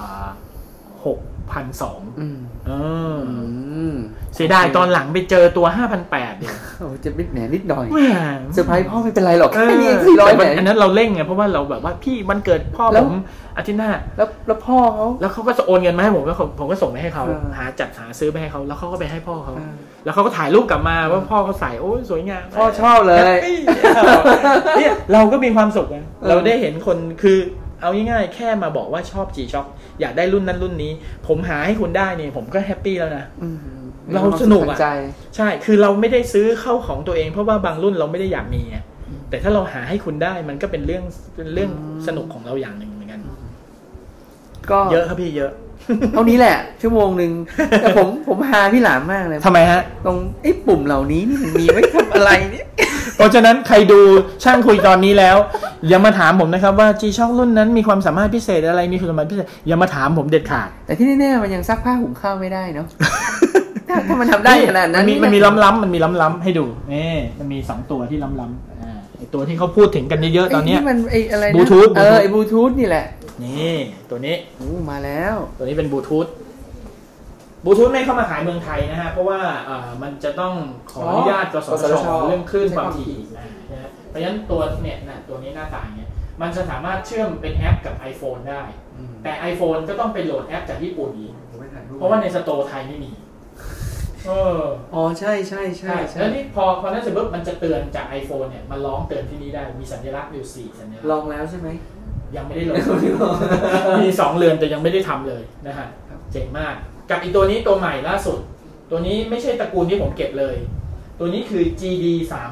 6,200เสียดายตอนหลังไปเจอตัว 5,800 เนี่ยจะนิดแหนนิดหน่อยเซอร์ไพรส์พ่อไม่เป็นไรหรอกแค่นี้400 แหนอันนั้นเราเร่งไงเพราะว่าเราแบบว่าพี่วันเกิดพ่อผมอาทิตย์หน้าแล้วพ่อเขาแล้วเขาก็โอนเงินมาให้ผมแล้วผมก็ส่งไปให้เขาหาซื้อไปให้เขาแล้วเขาก็ไปให้พ่อเขาแล้วเขาก็ถ่ายรูปกลับมาว่าพ่อเขาใส่โอ้ยสวยงามพ่อชอบเลยเนี่ยเราก็มีความสุขนะเราได้เห็นคนคือเอาง่ายๆแค่มาบอกว่าชอบ G-Shock อยากได้รุ่นนั้นรุ่นนี้ผมหาให้คุณได้เนี่ยผมก็แฮปปี้แล้วนะเราสนุกอ่ะใช่คือเราไม่ได้ซื้อเข้าของตัวเองเพราะว่าบางรุ่นเราไม่ได้อยากมีแต่ถ้าเราหาให้คุณได้มันก็เป็นเรื่องสนุกของเราอย่างหนึ่งเหมือนกันก็เยอะครับพี่เยอะเท่านี้แหละชั่วโมงนึงแต่ผมหาพี่หลามมากเลยทำไมฮะตรงไอ้ปุ่มเหล่านี้นี่มันมีไว้ทำอะไรเนี่ยเพราะฉะนั้นใครดูช่างคุยตอนนี้แล้วอย่ามาถามผมนะครับว่า G-Shock รุ่นนั้นมีความสามารถพิเศษอะไรมีคุณสมบัติพิเศษอย่ามาถามผมเด็ดขาดแต่ที่แน่ๆมันยังซักผ้าหุงข้าวไม่ได้เนาะถ้ามันทำได้ขนาดนั้นมันมีล้ำให้ดูนี่มันมี2ตัวที่ล้ำไอตัวที่เขาพูดถึงกันเยอะๆตอนนี้มันไออะไรนะบลูทูธไอบลูทูธนี่แหละนี่ตัวนี้มาแล้วตัวนี้เป็นบลูทูธไม่เข้ามาขายเมืองไทยนะฮะเพราะว่ามันจะต้องขออนุญาตกสทช.เรื่องคลื่นความถี่นะเพราะฉะนั้นตัวเนี่ยตัวนี้หน้าตาอย่างเงี้ยมันจะสามารถเชื่อมเป็นแอปกับ iPhone ได้แต่ iPhone ก็ต้องไปโหลดแอปจากญี่ปุ่นอีกเพราะว่าในสโตร์ไทยไม่มีใช่แล้วนี่พอนั้นเสร็จปุ๊บมันจะเตือนจาก iPhone เนี่ยมันร้องเตือนที่นี่ได้มีสัญลักษณ์อยู่4สัญลักษณ์ลองแล้วใช่ไหมยังไม่ได้ลองมี2 เรือนแต่ยังไม่ได้ทำเลยนะฮะเจ๋งมากกับอีกตัวนี้ตัวใหม่ล่าสุดตัวนี้ไม่ใช่ตระกูลที่ผมเก็บเลยตัวนี้คือ GD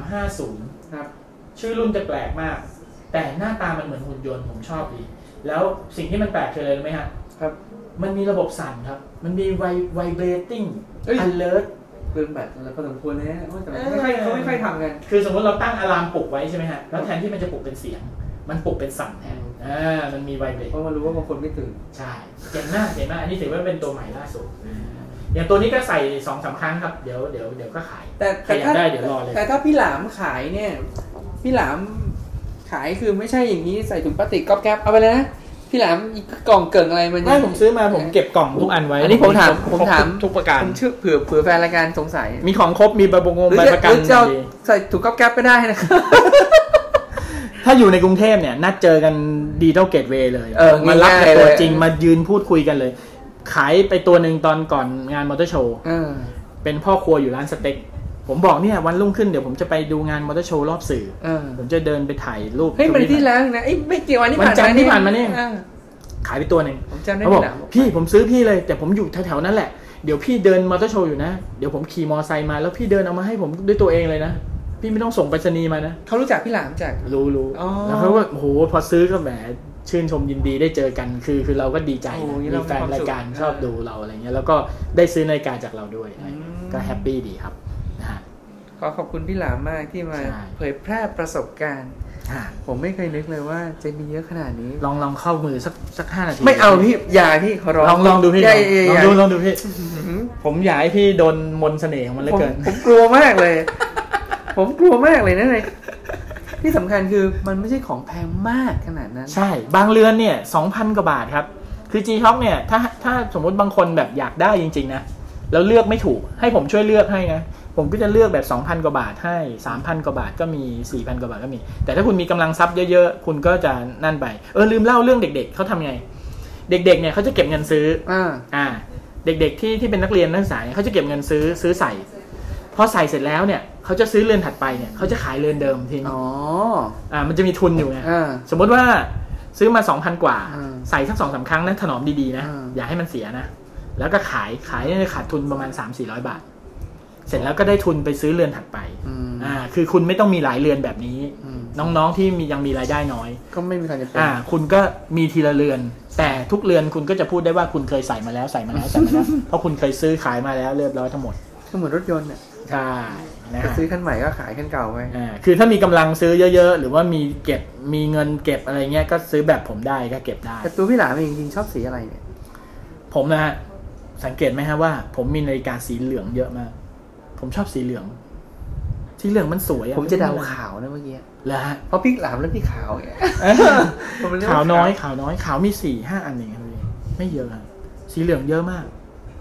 350 ครับชื่อรุ่นจะแปลกมากแต่หน้าตามันเหมือนหุ่นยนต์ผมชอบดีแล้วสิ่งที่มันแปลกคืออะไรรู้ไหมฮะครับมันมีระบบสั่นครับมันมี vibrating alert เกินแบตอะไรพอสมควรนะแต่เขาไม่ค่อยทำกันคือสมมติเราตั้งอะลามปลุกไว้ใช่ไหมฮะแล้วแทนที่มันจะปลุกเป็นเสียงมันปลุกเป็นสั่นแทนมันมีไวเบรกเพราะมันรู้ว่าบางคนไม่ตื่นใช่เก่งมากอันนี้ถือว่าเป็นตัวใหม่ล่าสุดอย่างตัวนี้ก็ใส่ 2-3 ครั้งครับเดี๋ยวก็ขายแต่ถ้าได้เดี๋ยวรอเลยแต่ถ้าพี่หลามขายเนี่ยพี่หลามขายคือไม่ใช่อย่างนี้ใส่ถุงพลาสติกก๊อบแก๊บเอาไปเลยนะพี่หลามอีกกล่องเกิ่งอะไรมันไม่ผมซื้อมาผมเก็บกล่องทุกอันไว้อันนี้ผมถามทุกประการผมเชื่อเผื่อแฟนรายการสงสัยมีของครบมีใบประกันใส่ถุงก๊อบแก๊บก็ได้นะถ้าอยู่ในกรุงเทพเนี่ยนัดเจอกันดีเท่าเกตเวย์เลยมารับตัวจริงมายืนพูดคุยกันเลยขายไปตัวหนึ่งตอนก่อนงานมอเตอร์โชว์เป็นพ่อครัวอยู่ร้านสเต็กผมบอกเนี่ยวันรุ่งขึ้นเดี๋ยวผมจะไปดูงานมอเตอร์โชว์รอบสื่อผมจะเดินไปถ่ายรูปเฮ้ยมันที่แล้วนะไม่กี่วันที่ผ่านมาเนี่ยขายไปตัวหนึ่งเขาบอกพี่ผมซื้อพี่เลยแต่ผมอยู่แถวๆนั้นแหละเดี๋ยวพี่เดินมอเตอร์โชว์อยู่นะเดี๋ยวผมขี่มอไซค์มาแล้วพี่เดินเอามาให้ผมด้วยตัวเองเลยนะพี่ไม่ต้องส่งไปรษณีย์มานะเขารู้จักพี่หลามจากรู้แล้วเขาว่าโอ้โหพอซื้อก็แหมชื่นชมยินดีได้เจอกันคือเราก็ดีใจมีแฟนรายการชอบดูเราอะไรเงี้ยแล้วก็ได้ซื้อนาฬิกาจากเราด้วยก็แฮปปี้ดีครับนะฮะขอบคุณพี่หลามมากที่มาเผยแพร่ประสบการณ์ผมไม่เคยนึกเลยว่าจะมีเยอะขนาดนี้ลองเข้ามือสัก5 นาทีไม่เอาพี่อย่าพี่ขอร้องลองดูพี่ลองดูพี่ผมอยากให้พี่โดนมนต์เสน่ห์ของมันเหลือเกินผมกลัวมากเลยผมกลัวมากเลยนะเลยที่สำคัญคือมันไม่ใช่ของแพงมากขนาดนั้นใช่บางเรือนเนี่ย 2,000 กว่าบาทครับคือ G-Shock เนี่ยถ้าสมมติบางคนแบบอยากได้จริงๆนะแล้วเลือกไม่ถูกให้ผมช่วยเลือกให้นะผมก็จะเลือกแบบ 2,000 กว่าบาทให้ 3,000 กว่าบาทก็มี 4,000 กว่าบาทก็มีแต่ถ้าคุณมีกำลังทรัพย์เยอะๆคุณก็จะนั่นไปลืมเล่าเรื่องเด็กๆเขาทำไงเด็กๆเนี่ยเขาจะเก็บเงินซื้อเด็กๆที่เป็นนักเรียนนักศึกษาเขาจะเก็บเงินซื้อใส่พอใส่เสร็จแล้วเนี่ยเขาจะซื้อเรือนถัดไปเนี่ยเขาจะขายเรือนเดิมทีนี้มันจะมีทุนอยู่ไงสมมติว่าซื้อมา 2,000 กว่าใส่สัก 2-3 ครั้งนะถนอมดีๆนะอย่าให้มันเสียนะแล้วก็ขายเนี่ยขาดทุนประมาณ 300-400 บาทเสร็จแล้วก็ได้ทุนไปซื้อเรือนถัดไปคือคุณไม่ต้องมีหลายเรือนแบบนี้น้องๆที่ยังมีรายได้น้อยก็ไม่มีใครจะเป็นคุณก็มีทีละเรือนแต่ทุกเรือนคุณก็จะพูดได้ว่าคุณเคยใส่มาแล้วเพราะคุณเคยซื้อขายมาแล้วเรียบร้อยทั้งหมดก็เหมือนรถยนต์เนี่ยใช่จะซื้อคันใหม่ก็ขายคันเก่าไว้คือถ้ามีกำลังซื้อเยอะๆหรือว่ามีเงินเก็บอะไรเงี้ยก็ซื้อแบบผมได้ก็เก็บได้แต่ตัวพี่หลามจริงๆชอบสีอะไรเนี่ยผมนะฮะสังเกตไหมฮะว่าผมมีนาฬิกาสีเหลืองเยอะมากผมชอบสีเหลืองมันสวยผมจะเดาขาวนะเมื่อกี้แล้วฮะเพราะพี่หลามแล้วพี่ขาวขาวน้อยขาวมี 4-5 อันเองไม่เยอะครับสีเหลืองเยอะมาก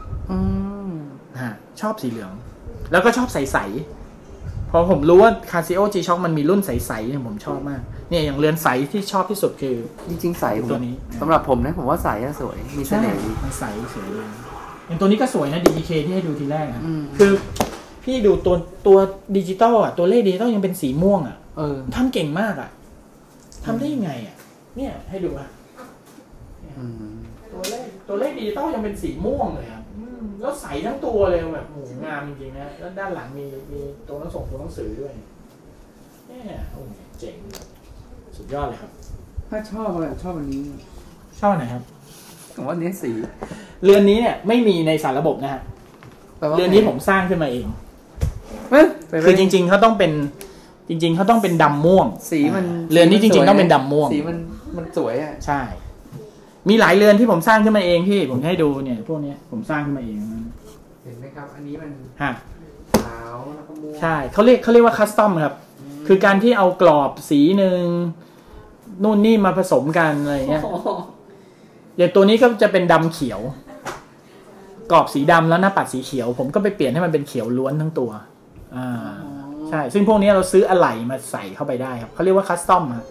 ชอบสีเหลืองแล้วก็ชอบใสๆพอผมรู้ว่า Casio G-Shock มันมีรุ่นใสๆเนี่ยผมชอบมากเนี่ยอย่างเรือนใสที่ชอบที่สุดคือจริงๆใสตัวนี้สำหรับผมนะผมว่าใสสวยมีเสน่ห์ดีมันใสสวยเลยอย่างตัวนี้ก็สวยนะ DK ที่ให้ดูทีแรกนะคือพี่ดูตัวดิจิตอลอ่ะตัวเลขดิจิตอลยังเป็นสีม่วงอ่ะทำเก่งมากอ่ะทำได้ยังไงอ่ะเนี่ยให้ดูอ่ะตัวเลขดิจิตอลยังเป็นสีม่วงเลยครับแล้วใสทั้งตัวเลยแบบโหงามจริงๆนะแล้วด้านหลังมีตัวหนังสือด้วยเนี่ยโอ้เจ๋งสุดยอดเลยครับถ้าชอบอะไรชอบอันนี้ชอบไหนครับผมว่าเนี้ยสีเรือนนี้เนี่ยไม่มีในสารระบบนะฮะเรือนนี้ผมสร้างขึ้นมาเองคือจริงๆเขาต้องเป็นดำม่วงสีมันเรือนนี้จริงๆต้องเป็นดำม่วงสีมันสวยอ่ะใช่มีหลายเรือนที่ผมสร้างขึ้นมาเองพี่ผมให้ดูเนี่ยพวกนี้ผมสร้างขึ้นมาเองเห็นไหมครับอันนี้มันขาวแล้วก็ม่วงใช่เขาเรียกว่าคัสตอมครับคือการที่เอากรอบสีนึงนู่นนี่มาผสมกันอะไรเงี้ยอย่างตัวนี้ก็จะเป็นดำเขียวกรอบสีดำแล้วหน้าปัดสีเขียวผมก็ไปเปลี่ยนให้มันเป็นเขียวล้วนทั้งตัวใช่ซึ่งพวกนี้เราซื้ออะไหล่มาใส่เข้าไปได้ครับเขาเรียกว่าคัสตอมครับ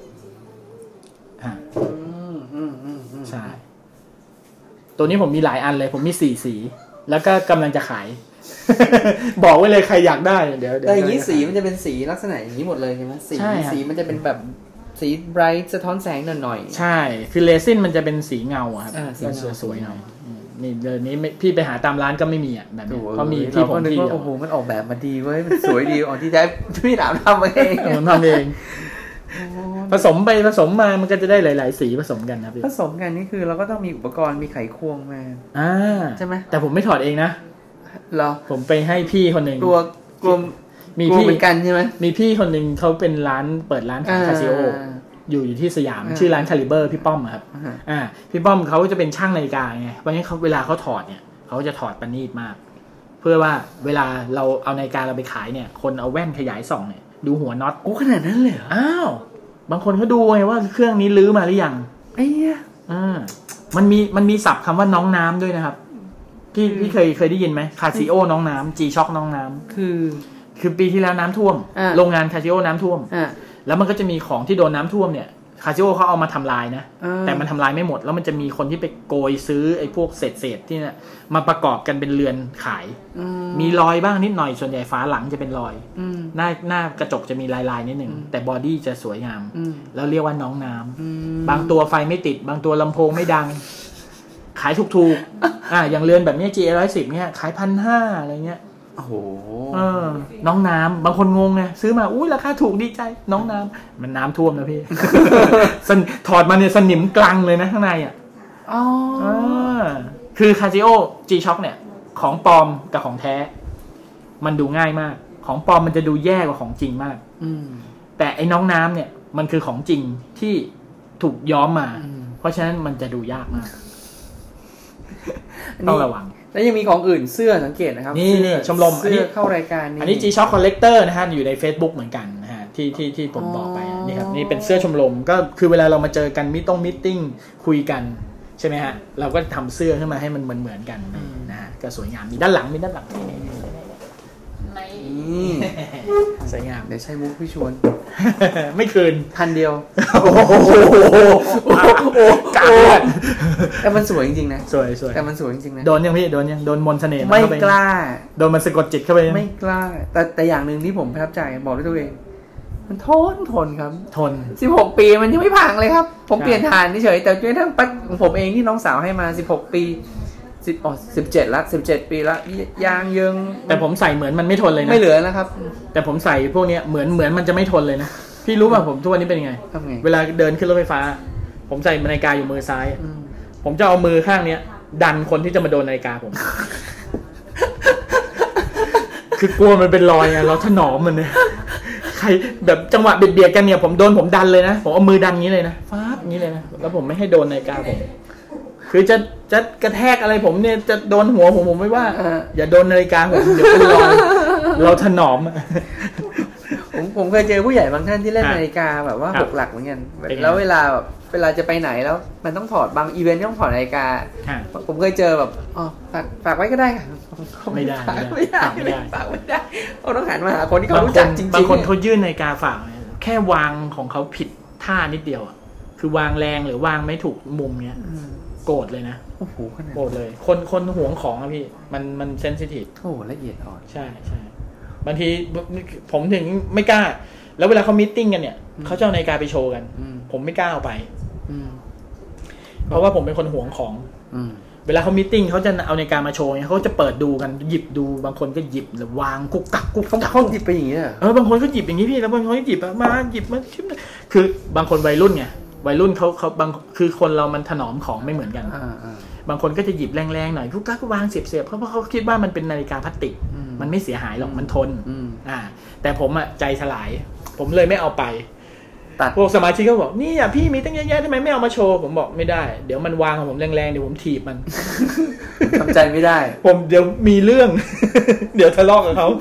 ใช่ตัวนี้ผมมีหลายอันเลยผมมี4 สีแล้วก็กำลังจะขายบอกไว้เลยใครอยากได้เดี๋ยวแต่อย่างนี้สีมันจะเป็นสีลักษณะอย่างนี้หมดเลยใช่ไหมสีมันจะเป็นแบบสีไบรท์สะท้อนแสงหน่อยใช่คือเรซินมันจะเป็นสีเงาครับสีสวยๆหน่อยนี่เดี๋ยวนี้พี่ไปหาตามร้านก็ไม่มีอ่ะแบบนี้เขามีที่ผมที่โอ้โหมันออกแบบมาดีเว้ยมันสวยดีที่แท้พี่หลามทำเองผมทำเองผสมไปผสมมามันก็จะได้หลายๆสีผสมกันนะพี่ผสมกันนี่คือเราก็ต้องมีอุปกรณ์มีไขควงมาใช่ไหมแต่ผมไม่ถอดเองนะเหรอผมไปให้พี่คนหนึ่งกลัวมีพี่เหมือนกันใช่ไหมมีพี่คนหนึ่งเขาเป็นเปิดร้านคาซิโออยู่ที่สยามชื่อร้านคาลิเบอร์พี่ป้อมครับพี่ป้อมเขาจะเป็นช่างนาฬิกาไงเพราะงั้นเขาเวลาเขาถอดเนี่ยเขาจะถอดประณีตมากเพื่อว่าเวลาเราเอานาฬิกาเราไปขายเนี่ยคนเอาแว่นขยายส่องเนี่ยดูหัวน็อตโอ้ขนาดนั้นเลยเหรออ้าวบางคนเขาดูไงว่าเครื่องนี้ลื้อมาหรือยังไอ้เนี่ยมันมีศัพท์คำว่าน้องน้ำด้วยนะครับพี่เคยได้ยินไหมคาซิโอน้องน้ำจีช็อคน้องน้ำคือปีที่แล้วน้ำท่วมโรงงานคาซิโอน้ำท่วมแล้วมันก็จะมีของที่โดนน้ำท่วมเนี่ยคาซิโอเขาเอามาทำลายนะแต่มันทำลายไม่หมดแล้วมันจะมีคนที่ไปโกยซื้อไอ้พวกเศษที่เนี่ยมาประกอบกันเป็นเรือนขายมีรอยบ้างนิดหน่อยส่วนใหญ่ฝาหลังจะเป็นรอยหน้ากระจกจะมีลายนิดหนึ่งแต่บอดี้จะสวยงามแล้วเรียกว่าน้องน้ำบางตัวไฟไม่ติดบางตัวลำโพงไม่ดังขายถูกๆอย่างเรือนแบบนี้ GA110 เนี่ยขาย 1,500 อะไรเงี้ยโอ้โหน้องน้ำบางคนงงไงซื้อมาอุ้ยราคาถูกดีใจน้องน้ำมันน้ำท่วมนะพี่ ถอดมาเนี่ยสนิมกลังเลยนะข้างในคือคาซิโอ G-Shock เนี่ยของปลอมกับของแท้มันดูง่ายมากของปลอมมันจะดูแย่กว่าของจริงมากแต่ไอ้น้องน้ำเนี่ยมันคือของจริงที่ถูกย้อมมาเพราะฉะนั้นมันจะดูยากมากต้องระวังแล้วยังมีของอื่นเสื้อสังเกตนะครับนี่ชมรมเสื้อเข้ารายการอันนี้ G-Shock Collector นะฮะอยู่ใน Facebook เหมือนกันนะฮะที่ผมบอกไปนี่ครับนี่เป็นเสื้อชมรมก็คือเวลาเรามาเจอกันมิตติ้งคุยกันใช่ไหมฮะเราก็ทำเสื้อขึ้นมาให้มันเหมือนกันนะฮะก็สวยงามมีด้านหลังนี่สวยงามเดี๋ยวใช้มุกพี่ชวนไม่คืน 1,000 เดียวโอ้โหกาดแต่มันสวยจริงๆนะสวยแต่มันสวยจริงๆนะโดนยังพี่โดนมนต์เสน่ห์ไม่กล้าโดนมันสะกดจิตเข้าไปไม่กล้าแต่อย่างนึงที่ผมประทับใจบอกด้วยตัวเองมันทนครับทน 16 ปีมันยังไม่พังเลยครับผมเปลี่ยนฐานเฉยแต่จนทั้งปัดของผมเองที่น้องสาวให้มา16 ปี17ละ17 ปีละยางเยิงแต่ผมใส่เหมือนมันไม่ทนเลยนะไม่เหลือแล้วครับแต่ผมใส่พวกนี้เหมือนมันจะไม่ทนเลยนะพี่รู้ป่ะผมทุกวันนี้เป็นยังไงเวลาเดินขึ้นรถไฟฟ้าผมใส่นาฬิกาอยู่มือซ้ายผมจะเอามือข้างเนี้ยดันคนที่จะมาโดนนาฬิกาผม คือกลัวมันเป็นรอยไงเราถนอมมันเนี่ยใครแบบจังหวะเบียดกันเนี่ยผมดันเลยนะผมเอามือดันงี้เลยนะฟาดงี้เลยนะแล้วผมไม่ให้โดนนาฬิกาผมคือจะกระแทกอะไรผมเนี่ยจะโดนหัวผมไม่ว่าอย่าโดนนาฬิกาผมเดี๋ยวเป็นรอยเราถนอมผมเคยเจอผู้ใหญ่บางท่านที่เล่นนาฬิกาแบบว่า6 หลักเหมือนกันแล้วเวลาจะไปไหนแล้วมันต้องถอดบางอีเวนต์ต้องถอดนาฬิกาผมเคยเจอแบบฝากไว้ก็ได้ค่ะไม่ได้ฝากไม่ได้เราต้องหันมาหาคนที่เขารู้จักจริงๆบางคนเขายื่นนาฬิกาฝากแค่วางของเขาผิดท่านิดเดียวคือวางแรงหรือวางไม่ถูกมุมเนี้ยโกรธเลยนะโอ้โหโกรธเลยคนหวงของอะพี่มันเซนซิทีฟโอ้ละเอียดอ่อนใช่บางทีผมถึงไม่กล้าแล้วเวลาเขามีตติ้งกันเนี่ยเขาจะเอานาฬิกาไปโชว์กันผมไม่กล้าเอาไปเพราะว่าผมเป็นคนหวงของเวลาเขามีตติ้งเขาจะเอานาฬิกามาโชว์เนี่ยเขาจะเปิดดูกันหยิบดูบางคนก็หยิบหรือวางกุกกักเขาหยิบไปอย่างเงี้ยบางคนก็หยิบอย่างนี้พี่แล้วบางคนก็หยิบมาคือบางคนวัยรุ่นไงวัยรุ่นเขาบางคือคนเรามันถนอมของไม่เหมือนกันบางคนก็จะหยิบแรงๆหน่อยกุกกักก็วางเสียบเพราะเขาคิดว่ามันเป็นนาฬิกาพลาสติกมันไม่เสียหายหรอกมันทนแต่ผมอะใจสลายผมเลยไม่เอาไปพวกสมาชิกก็บอกนี่อ่ะพี่มีตั้งเยอะแยะทำไมไม่เอามาโชว์ผมบอกไม่ได้เดี๋ยวมันวางของผมแรงๆเดี๋ยวผมถีบมันทำใจไม่ได้ผมเดี๋ยวมีเรื่อง เดี๋ยวทะเลาะกับเขา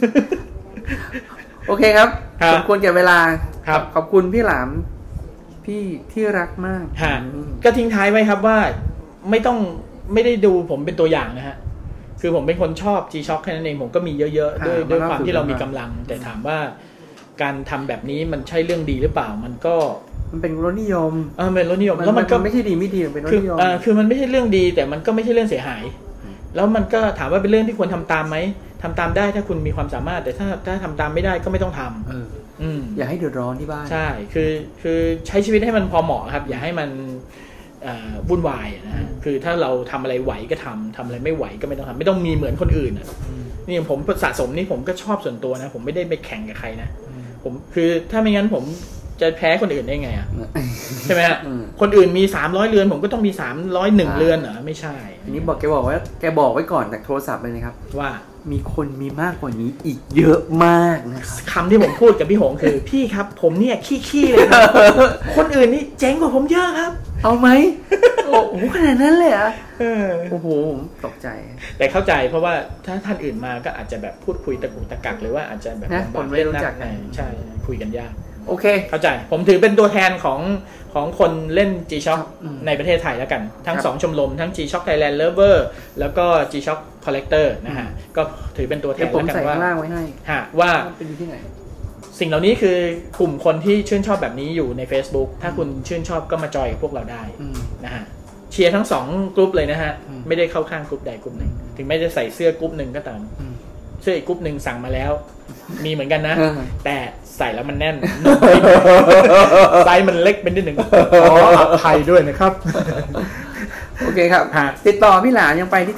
โอเคครับสมควรแก่เวลาขอบคุณพี่หลามพี่ที่รักมากก็ทิ้งท้ายไว้ครับว่าไม่ได้ดูผมเป็นตัวอย่างนะฮะคือผมเป็นคนชอบ G-Shock แค่นั้นเองผมก็มีเยอะๆด้วยความที่เรามีกำลังแต่ถามว่าการทำแบบนี้มันใช่เรื่องดีหรือเปล่ามันเป็นรสนิยมเป็นรสนิยมแล้วมันก็ไม่ใช่ดีไม่ดีเป็นรสนิยมคือมันไม่ใช่เรื่องดีแต่มันก็ไม่ใช่เรื่องเสียหายแล้วมันก็ถามว่าเป็นเรื่องที่ควรทำตามไหมทำตามได้ถ้าคุณมีความสามารถแต่ถ้าทำตามไม่ได้ก็ไม่ต้องทำอย่าให้เดือดร้อนที่บ้านใช่คือใช้ชีวิตให้มันพอเหมาะครับอย่าให้มันวุ่นวายนะคือถ้าเราทำอะไรไหวก็ทำอะไรไม่ไหวก็ไม่ต้องทำไม่ต้องมีเหมือนคนอื่นนี่ผมสะสมนี่ผมก็ชอบส่วนตัวนะผมไม่ได้ไปแข่งกับใครนะผมคือถ้าไม่งั้นผมจะแพ้คนอื่นได้ไงอ่ะใช่ไหมฮะคนอื่นมี300เรือนผมก็ต้องมี301เรือนเหรอไม่ใช่อันนี้แกบอกไว้ก่อนจากโทรศัพท์เลยนะครับว่ามีคนมีมากกว่านี้อีกเยอะมากนะครับคำที่ผมพูดกับพี่หงคือ พี่ครับผมเนี่ยขี้เลยครับคนอื่นนี่เจ๋งกว่าผมเยอะครับเอาไหมโอ้โหขนาดนั้นเลยอ่ะโอ้โหตกใจแต่เข้าใจเพราะว่าถ้าท่านอื่นมาก็อาจจะแบบพูดคุยตะกุกตะกักหรือว่าอาจจะแบบคนไม่รู้จักใช่คุยกันยากโอเคเข้าใจผมถือเป็นตัวแทนของคนเล่น G-Shock ในประเทศไทยแล้วกันทั้ง2ชมรมทั้ง G-Shock Thailand Lover แล้วก็ G-Shock Collector นะฮะก็ถือเป็นตัวแทนแล้วกันว่าว่าเป็นที่ไหนสิ่งเหล่านี้คือกลุ่มคนที่ชื่นชอบแบบนี้อยู่ใน Facebook ถ้าคุณชื่นชอบก็มาจอยกับพวกเราได้นะฮะเชียร์ทั้ง2กลุ่มเลยนะฮะไม่ได้เข้าข้างกลุ่มใดกลุ่มหนึ่งถึงแม้จะใส่เสื้อกลุ่มหนึ่งก็ตามเสื้ออีกกลุ่มหนึ่งสั่งมาแล้วมีเหมือนกันนะแต่ใส่แล้วมันแน่นไซส์มันเล็กเป็นนิดหนึ่งขออภัยด้วยนะครับโอเคครับติดต่อพี่หลานยังไปที่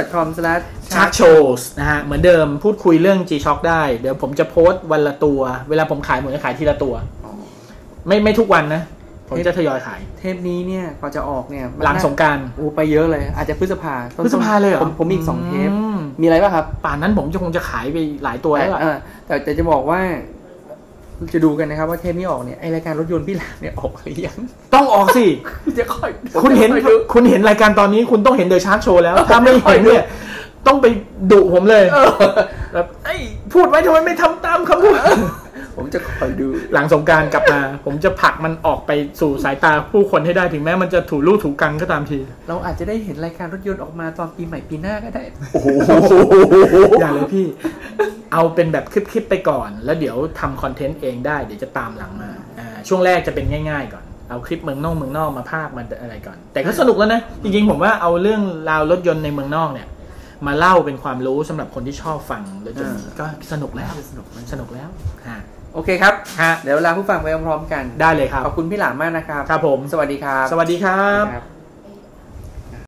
twitter.com/sharkshows นะฮะเหมือนเดิมพูดคุยเรื่อง G-Shock ได้เดี๋ยวผมจะโพสต์วันละตัวเวลาผมขายผมจะขายทีละตัวไม่ทุกวันนะผมจะทยอยขายเทปนี้เนี่ยพอจะออกเนี่ยหลังสงกรานต์ไปเยอะเลยอาจจะพฤษภาเลยเหรอผมมีอีก2เทปมีอะไรบ้างครับป่านนั้นผมคงจะขายไปหลายตัวแล้วแต่จะบอกว่าจะดูกันนะครับว่าเทปนี้ออกเนี่ยไอรายการรถยนต์พี่หลานเนี่ยออกหรือยังต้องออกสิจะค่อยคุณเห็นรายการตอนนี้คุณต้องเห็นเดอะชาร์กโชว์แล้วถ้าไม่เห็นเนี่ยต้องไปดุผมเลยแบบไอ้พูดไว้ทำไมไม่ทำตามคำพูดผมจะคอยดูหลังสงกรานต์กลับมาผมจะผลักมันออกไปสู่สายตาผู้คนให้ได้ถึงแม้มันจะถูลู่ถูกังก็ตามทีเราอาจจะได้เห็นรายการรถยนต์ออกมาตอนปีใหม่ปีหน้าก็ได้โอ้โหอย่าเลยพี่เอาเป็นแบบคลิปไปก่อนแล้วเดี๋ยวทำคอนเทนต์เองได้เดี๋ยวจะตามหลังมาช่วงแรกจะเป็นง่ายๆก่อนเอาคลิปเมืองนอกมาพากมาอะไรก่อนแต่ก็สนุกแล้วนะจริงๆผมว่าเอาเรื่องราวรถยนต์ในเมืองนอกเนี่ยมาเล่าเป็นความรู้สำหรับคนที่ชอบฟังรถยนต์ก็สนุกแล้วแล้วโอเคครับเดี๋ยวลาผู้ฟังไปพร้อมๆกันได้เลยครับขอบคุณพี่หลามมากนะครับครับผมสวัสดีครับสวัสดีครับ